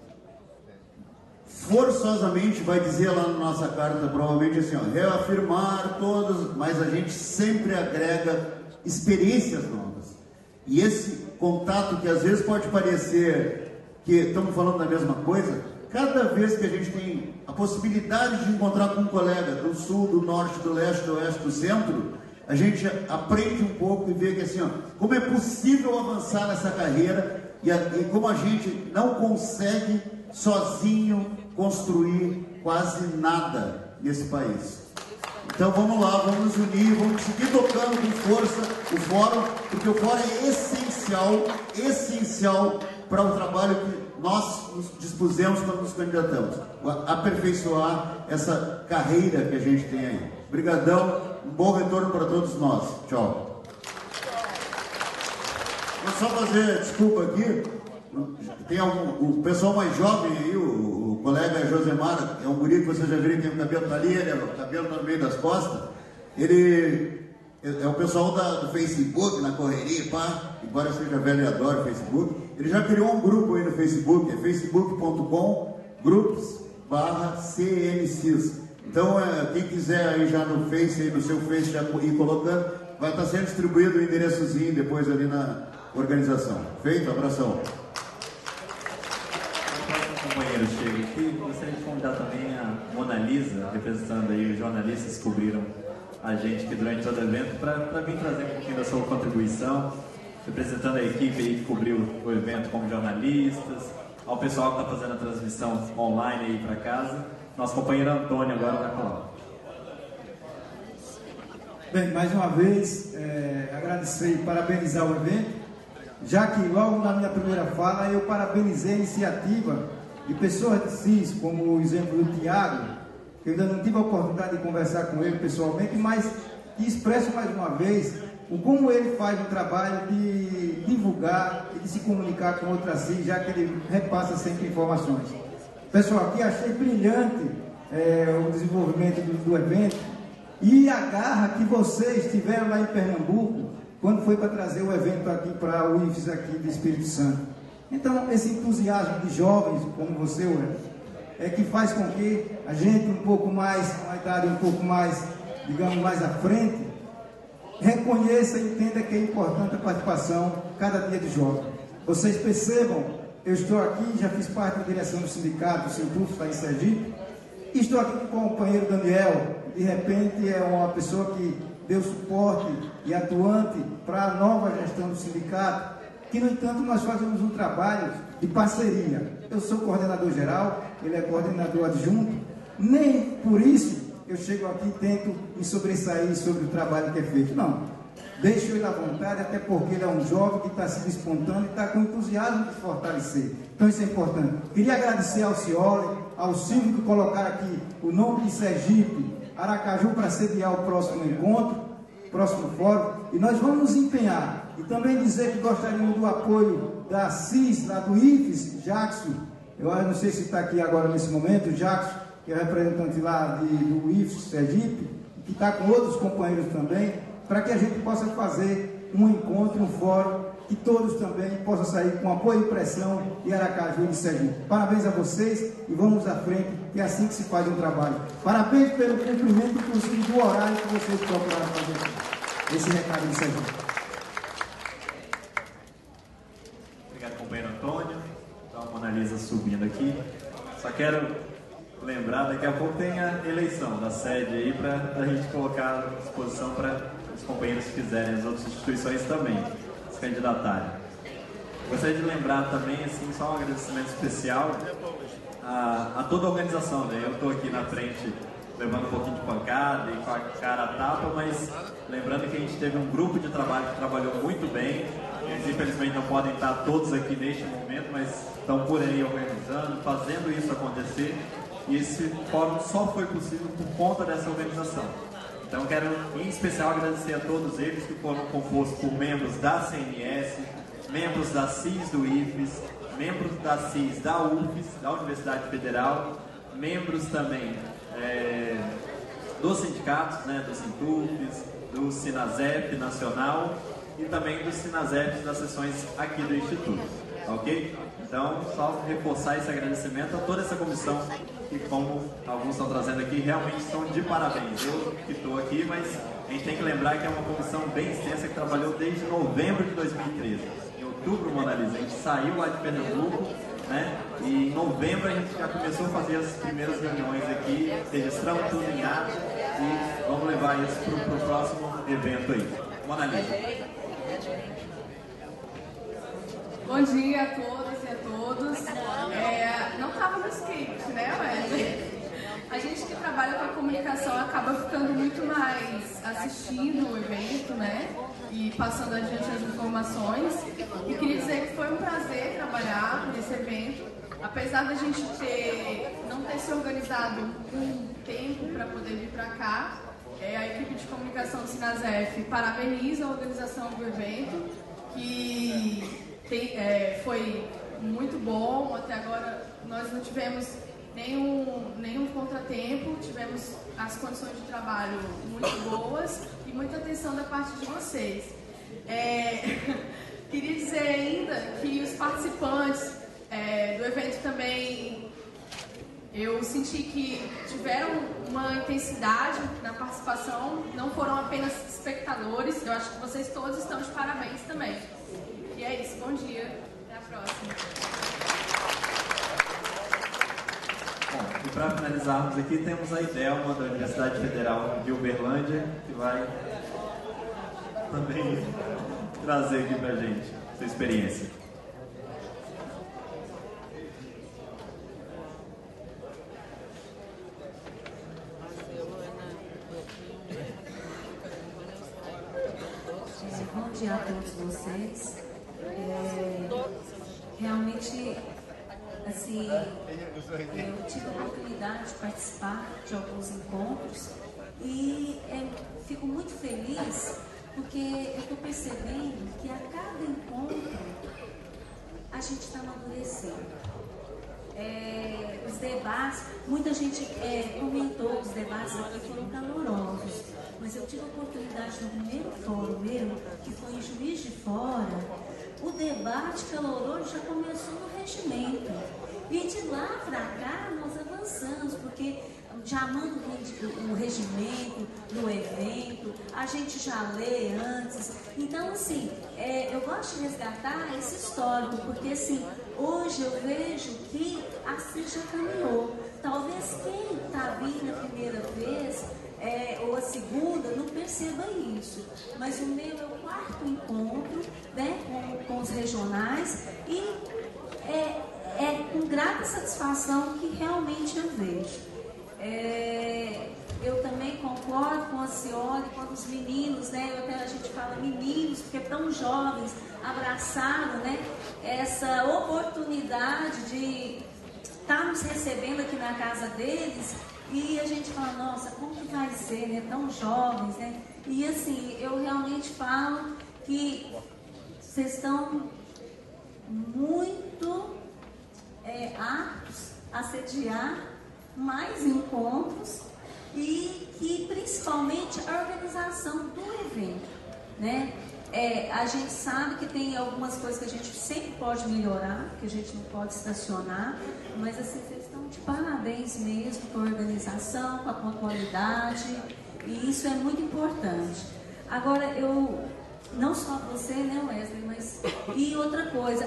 Speaker 19: forçosamente vai dizer lá na nossa carta, provavelmente assim, reafirmar todas, mas a gente sempre agrega experiências novas. E esse contato que às vezes pode parecer que estamos falando da mesma coisa, cada vez que a gente tem a possibilidade de encontrar com um colega do sul, do norte, do leste, do oeste, do centro, a gente aprende um pouco e vê que assim, como é possível avançar nessa carreira e como a gente não consegue sozinho construir quase nada nesse país. Então vamos lá, vamos nos unir, vamos seguir tocando com força o fórum, porque o fórum é essencial para o trabalho que nós nos dispusemos quando nos candidatamos, aperfeiçoar essa carreira que a gente tem aí. Obrigadão, um bom retorno para todos nós. Tchau. Vou só fazer desculpa aqui, tem o pessoal mais jovem aí, o colega Josemar, é um guri que vocês já viram que tem o cabelo tá ali, o cabelo tá no meio das costas, ele é o pessoal do Facebook, na correria, pá, embora seja velho e adore o Facebook, ele já criou um grupo aí no Facebook, é facebook.com/grupos/CNCIS. Então, quem quiser aí já no Face, aí no seu Face, já ir colocando, vai estar sendo distribuído o endereçozinho depois ali na organização. Feito? Abração.
Speaker 1: Companheiro, chega aqui, gostaria de convidar também a Mona Lisa, representando aí os jornalistas que cobriram a gente aqui durante todo o evento, para vir trazer um pouquinho da sua contribuição, representando a equipe aí que cobriu o evento como jornalistas, ao pessoal que está fazendo a transmissão online aí para casa. Nosso companheiro Antônio agora vai falar.
Speaker 13: Bem, mais uma vez, agradecer e parabenizar o evento, já que logo na minha primeira fala eu parabenizei a iniciativa de pessoas de CIS, como o exemplo do Tiago, que eu ainda não tive a oportunidade de conversar com ele pessoalmente, mas que expresso mais uma vez o como ele faz um trabalho de divulgar e de se comunicar com outras CIS, já que ele repassa sempre informações. Pessoal, aqui achei brilhante o desenvolvimento do evento e a garra que vocês tiveram lá em Pernambuco quando foi para trazer o evento aqui para o IFES aqui do Espírito Santo. Então, esse entusiasmo de jovens como você, é que faz com que a gente um pouco mais, uma idade um pouco mais, digamos, mais à frente, reconheça e entenda que é importante a participação cada dia de jovem. Vocês percebam, eu estou aqui, já fiz parte da direção do sindicato, do Sintuf, está em Sergipe, e estou aqui com o companheiro Daniel, de repente é uma pessoa que deu suporte e atuante para a nova gestão do sindicato, que, no entanto, nós fazemos um trabalho de parceria. Eu sou coordenador geral, ele é coordenador adjunto, nem por isso eu chego aqui e tento me sobressair sobre o trabalho que é feito. Não, Deixe ele à vontade, até porque ele é um jovem que está se despontando e está com entusiasmo de fortalecer. Então isso é importante. Queria agradecer ao Cioli, ao Silvio, que colocaram aqui o nome de Sergipe, Aracaju, para sediar o próximo encontro, próximo fórum, e nós vamos nos empenhar. E também dizer que gostaríamos do apoio da CIS, lá do IFES, Jackson, eu não sei se está aqui agora nesse momento, o Jackson, que é representante lá do IFES Sergipe, que está com outros companheiros também, para que a gente possa fazer um encontro, um fórum, e todos também possam sair com apoio e pressão de Aracaju e de Sergipe. Parabéns a vocês e vamos à frente, que é assim que se faz um trabalho. Parabéns pelo cumprimento, inclusive, do horário que vocês procuraram fazer esse recado de Sergipe.
Speaker 1: Obrigado, companheiro Antônio. Então, a Mona Lisa subindo aqui. Só quero lembrar, daqui a pouco tem a eleição da sede aí para a gente colocar à disposição para os companheiros que quiserem, as outras instituições também se candidatarem. Gostaria de lembrar também, assim, só um agradecimento especial a toda a organização, né? Eu estou aqui na frente levando um pouquinho de pancada e com a cara a tapa, mas lembrando que a gente teve um grupo de trabalho que trabalhou muito bem. Eles infelizmente não podem estar todos aqui neste momento, mas estão por aí organizando, fazendo isso acontecer. E esse fórum só foi possível por conta dessa organização. Então quero em especial agradecer a todos eles que foram compostos por membros da CNS, membros da CIS do IFES, membros da CIS da UFES, da Universidade Federal, membros também dos sindicatos, né, do Sintufes, do Sinazep Nacional e também dos Sinazep das sessões aqui do Instituto, ok? Então, só reforçar esse agradecimento a toda essa comissão que, como alguns estão trazendo aqui, realmente estão de parabéns. Eu que estou aqui, mas a gente tem que lembrar que é uma comissão bem extensa que trabalhou desde novembro de 2013. Em outubro, Mona Lisa, a gente saiu lá de Pernambuco, né? E em novembro a gente já começou a fazer as primeiras reuniões aqui, registramos tudo em ato e vamos levar isso para o próximo evento aí. Mona Lisa.
Speaker 20: Bom dia a todas e a todos. Não estava no script, né, Wesley? A gente que trabalha com a comunicação acaba ficando muito mais assistindo o evento, né? E passando adiante as informações. E queria dizer que foi um prazer trabalhar nesse evento. Apesar da gente não ter se organizado um tempo para poder vir para cá, a equipe de comunicação do Sinazef parabeniza a organização do evento, que foi muito bom. Até agora nós não tivemos nenhum contratempo, tivemos as condições de trabalho muito boas e muita atenção da parte de vocês. Queria dizer ainda que os participantes do evento também, eu senti que tiveram uma intensidade na participação, não foram apenas espectadores. Eu acho que vocês todos estão de parabéns também. E é isso, bom dia, até a próxima.
Speaker 1: Bom, e para finalizarmos aqui, temos a Idelma da Universidade Federal de Uberlândia, que vai também trazer aqui para a gente sua experiência.
Speaker 21: Bom dia a todos vocês. Realmente, assim, eu tive a oportunidade de participar de alguns encontros e fico muito feliz porque eu estou percebendo que a cada encontro a gente está amadurecendo. Os debates, muita gente comentou, os debates aqui foram calorosos, mas eu tive a oportunidade no primeiro fórum meu, que foi em Juiz de Fora, o debate caloroso já começou no regimento. E de lá para cá nós avançamos, porque já manda o regimento do evento, a gente já lê antes. Então, assim, eu gosto de resgatar esse histórico, porque, assim, hoje eu vejo que a CIS já caminhou. Talvez quem está vindo a primeira vez ou a segunda não perceba isso. Mas o meu é o 4º encontro, né, com os regionais e é com grata satisfação que realmente eu vejo. eu também concordo com a Cioli, quando os meninos, né, a gente fala meninos, porque tão jovens, abraçaram, né, essa oportunidade de estar nos recebendo aqui na casa deles, e a gente fala, nossa, como que vai ser, né, tão jovens, né? E assim, eu realmente falo que vocês estão muito aptos a sediar mais encontros e que principalmente a organização do evento, né? A gente sabe que tem algumas coisas que a gente sempre pode melhorar, que a gente não pode estacionar, mas assim, vocês estão de parabéns mesmo com a organização, com a pontualidade, e isso é muito importante. Agora, não só você, né, Wesley, mas e outra coisa,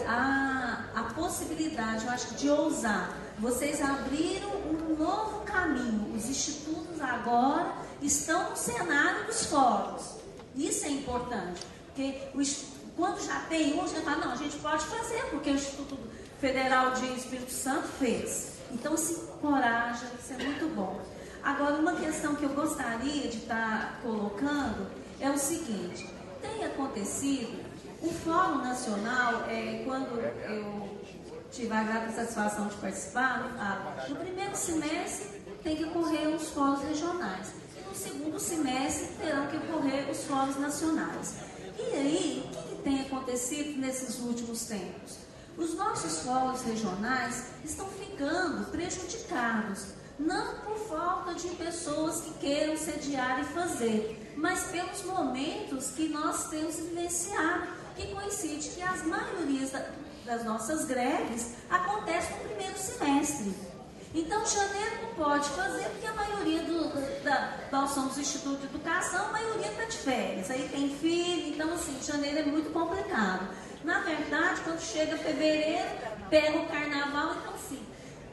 Speaker 21: a possibilidade, eu acho, de ousar. Vocês abriram um novo caminho. Os institutos agora estão no cenário dos fóruns. Isso é importante, porque quando já tem um, já fala, não, a gente pode fazer, porque o Instituto Federal de Espírito Santo fez. Então se encoraja, isso é muito bom. Agora, uma questão que eu gostaria de estar colocando é o seguinte: tem acontecido, o Fórum Nacional, quando eu tive a grata satisfação de participar, no primeiro semestre tem que ocorrer os fóruns regionais, e no segundo semestre terão que ocorrer os fóruns nacionais. E aí, o que tem acontecido nesses últimos tempos? Os nossos fóruns regionais estão ficando prejudicados, não por falta de pessoas que queiram sediar e fazer, mas pelos momentos que nós temos vivenciado, que coincide que as maiorias das nossas greves acontecem no primeiro semestre. Então, janeiro não pode fazer, porque a maioria nós somos Instituto de Educação, a maioria está de férias, aí tem filho, então assim, janeiro é muito complicado. Na verdade, quando chega fevereiro, pega o carnaval, então assim,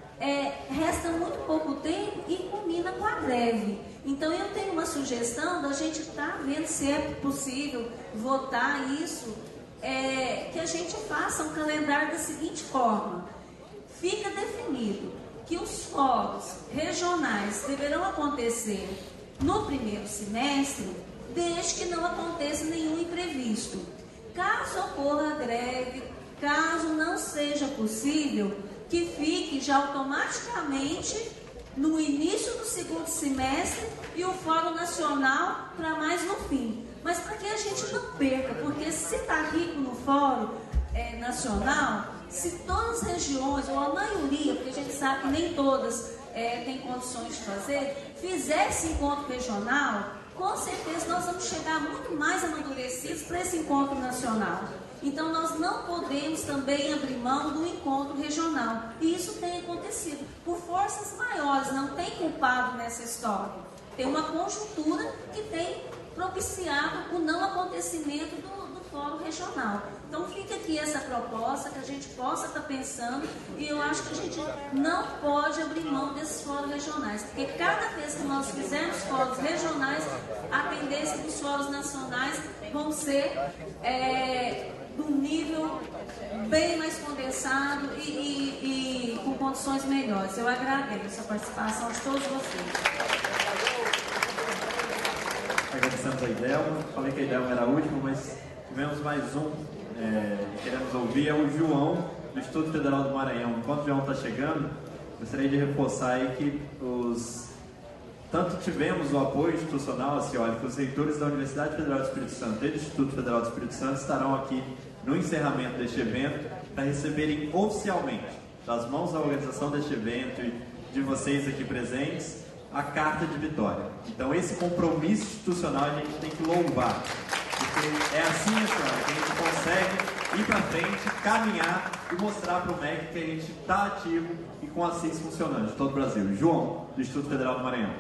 Speaker 21: resta muito pouco tempo e culmina com a greve. Então eu tenho uma sugestão da gente estar vendo se é possível votar isso, que a gente faça um calendário da seguinte forma: fica definido que os fóruns regionais deverão acontecer no primeiro semestre, desde que não aconteça nenhum imprevisto. Caso ocorra greve, caso não seja possível, que fique já automaticamente no início do segundo semestre e o Fórum Nacional para mais no fim. Mas para que a gente não perca, porque se está rico no Fórum Nacional, se todas as regiões, ou a maioria, porque a gente sabe que nem todas têm condições de fazer, fizer esse encontro regional, com certeza nós vamos chegar muito mais amadurecidos para esse encontro nacional. Então nós não podemos também abrir mão do encontro regional. E isso tem acontecido por forças maiores, não tem culpado nessa história. Tem uma conjuntura que tem propiciado o não acontecimento do Fórum Regional. Então fica aqui essa proposta que a gente possa estar pensando, e eu acho que a gente não pode abrir mão desses fóruns regionais, porque cada vez que nós fizermos fóruns regionais, a tendência dos fóruns nacionais vão ser num nível bem mais condensado e com condições melhores. Eu agradeço a participação de todos vocês.
Speaker 1: Agradecemos a Idelma. Falei que a Idelma era a última, mas tivemos mais um que queremos ouvir, é o João, do Instituto Federal do Maranhão. Enquanto o João está chegando, gostaria de reforçar aí que tanto tivemos o apoio institucional, assim, olha, que os reitores da Universidade Federal do Espírito Santo e do Instituto Federal do Espírito Santo estarão aqui no encerramento deste evento para receberem oficialmente, das mãos da organização deste evento e de vocês aqui presentes, a carta de vitória. Então esse compromisso institucional a gente tem que louvar, porque é assim, senhora, que a gente consegue ir para frente, caminhar e mostrar para o MEC que a gente está ativo e com a CIS funcionando de todo o Brasil. João, do Instituto Federal do Maranhão.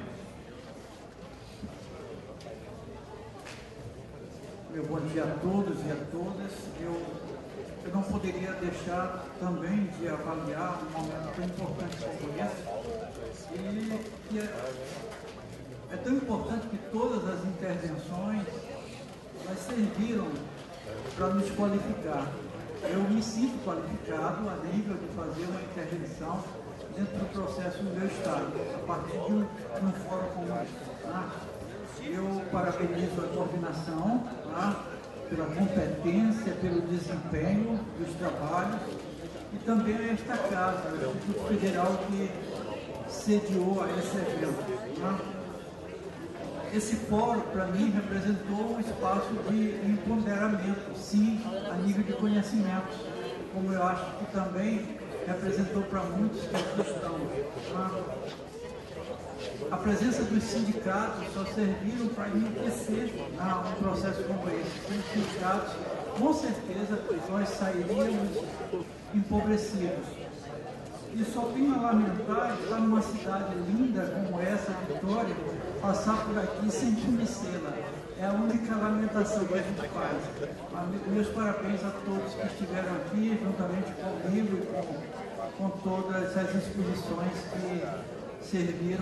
Speaker 4: Meu bom dia a todos e a todas. Eu não poderia deixar também de avaliar um momento tão importante como esse. E é tão importante que todas as intervenções elas serviram para nos qualificar. Eu me sinto qualificado a nível de fazer uma intervenção dentro do processo no meu estado, a partir de um fórum como esse. Tá? Eu parabenizo a coordenação, tá? Pela competência, pelo desempenho dos trabalhos e também a esta casa, o Instituto Federal, que sediou a esse evento. Tá? Esse fórum, para mim, representou um espaço de empoderamento, sim, a nível de conhecimento, como eu acho que também representou para muitos que aqui estão. Tá? A presença dos sindicatos só serviram para enriquecer um processo como esse. Sem os sindicatos, com certeza, nós sairíamos empobrecidos. E só tenho a lamentar estar numa cidade linda como essa, Vitória, passar por aqui sem conhecê-la. É a única lamentação que a gente faz. Meus parabéns a todos que estiveram aqui, juntamente comigo e com todas as exposições que serviram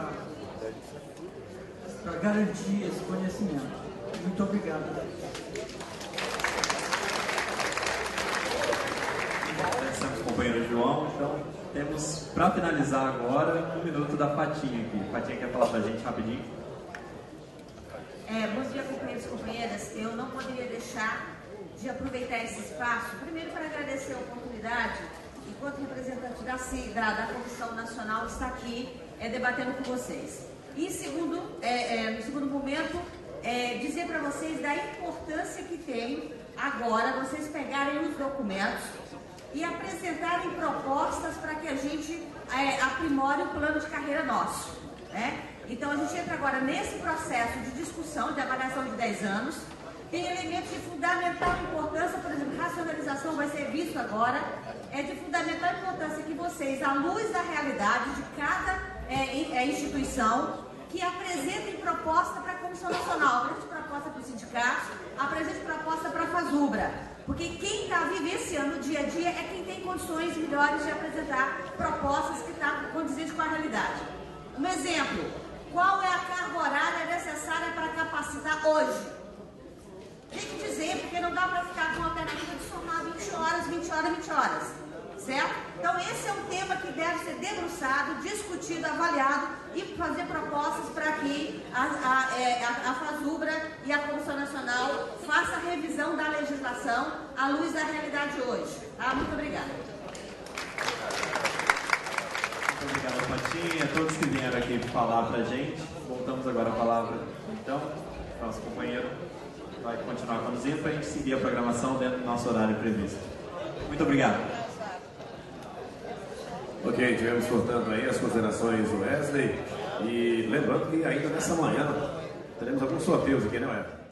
Speaker 4: para garantir esse conhecimento. Muito obrigado.
Speaker 1: Agradecemos, companheiro João. Então, temos, para finalizar agora, 1 minuto da Patinha aqui. Patinha quer falar para a gente rapidinho?
Speaker 5: Bom dia, companheiros e companheiras. Eu não poderia deixar de aproveitar esse espaço, primeiro para agradecer a oportunidade, enquanto representante da Comissão Nacional, estar aqui debatendo com vocês. E no segundo momento, dizer para vocês da importância que tem agora vocês pegarem os documentos e apresentarem propostas para que a gente aprimore o plano de carreira nosso. Né? Então a gente entra agora nesse processo de discussão, de avaliação de 10 anos, tem elementos de fundamental importância, por exemplo, racionalização vai ser visto agora, é de fundamental importância que vocês, à luz da realidade de cada instituição, que apresentem proposta para a Comissão Nacional, apresente proposta para os sindicatos, apresente proposta para a FASUBRA, porque quem está vivenciando o dia a dia é quem tem condições melhores de apresentar propostas que estão condizentes com a realidade. Um exemplo, qual é a carga horária necessária para capacitar hoje? Tem que dizer, porque não dá para ficar com a alternativa de somar 20 horas, 20 horas, 20 horas. Certo? Então esse é um tema que deve ser debruçado, discutido, avaliado e fazer propostas para que a FASUBRA e a Comissão Nacional façam a revisão da legislação à luz da realidade hoje. Tá? Muito obrigada.
Speaker 1: Muito obrigado, Patinha, a todos que vieram aqui falar para a gente. Voltamos agora a palavra, então, nosso companheiro vai continuar conduzindo para a gente seguir a programação dentro do nosso horário previsto. Muito obrigado.
Speaker 8: Ok, tivemos, portanto, aí as considerações do Wesley. E lembrando que ainda nessa manhã teremos alguns sorteios aqui, né, Wesley?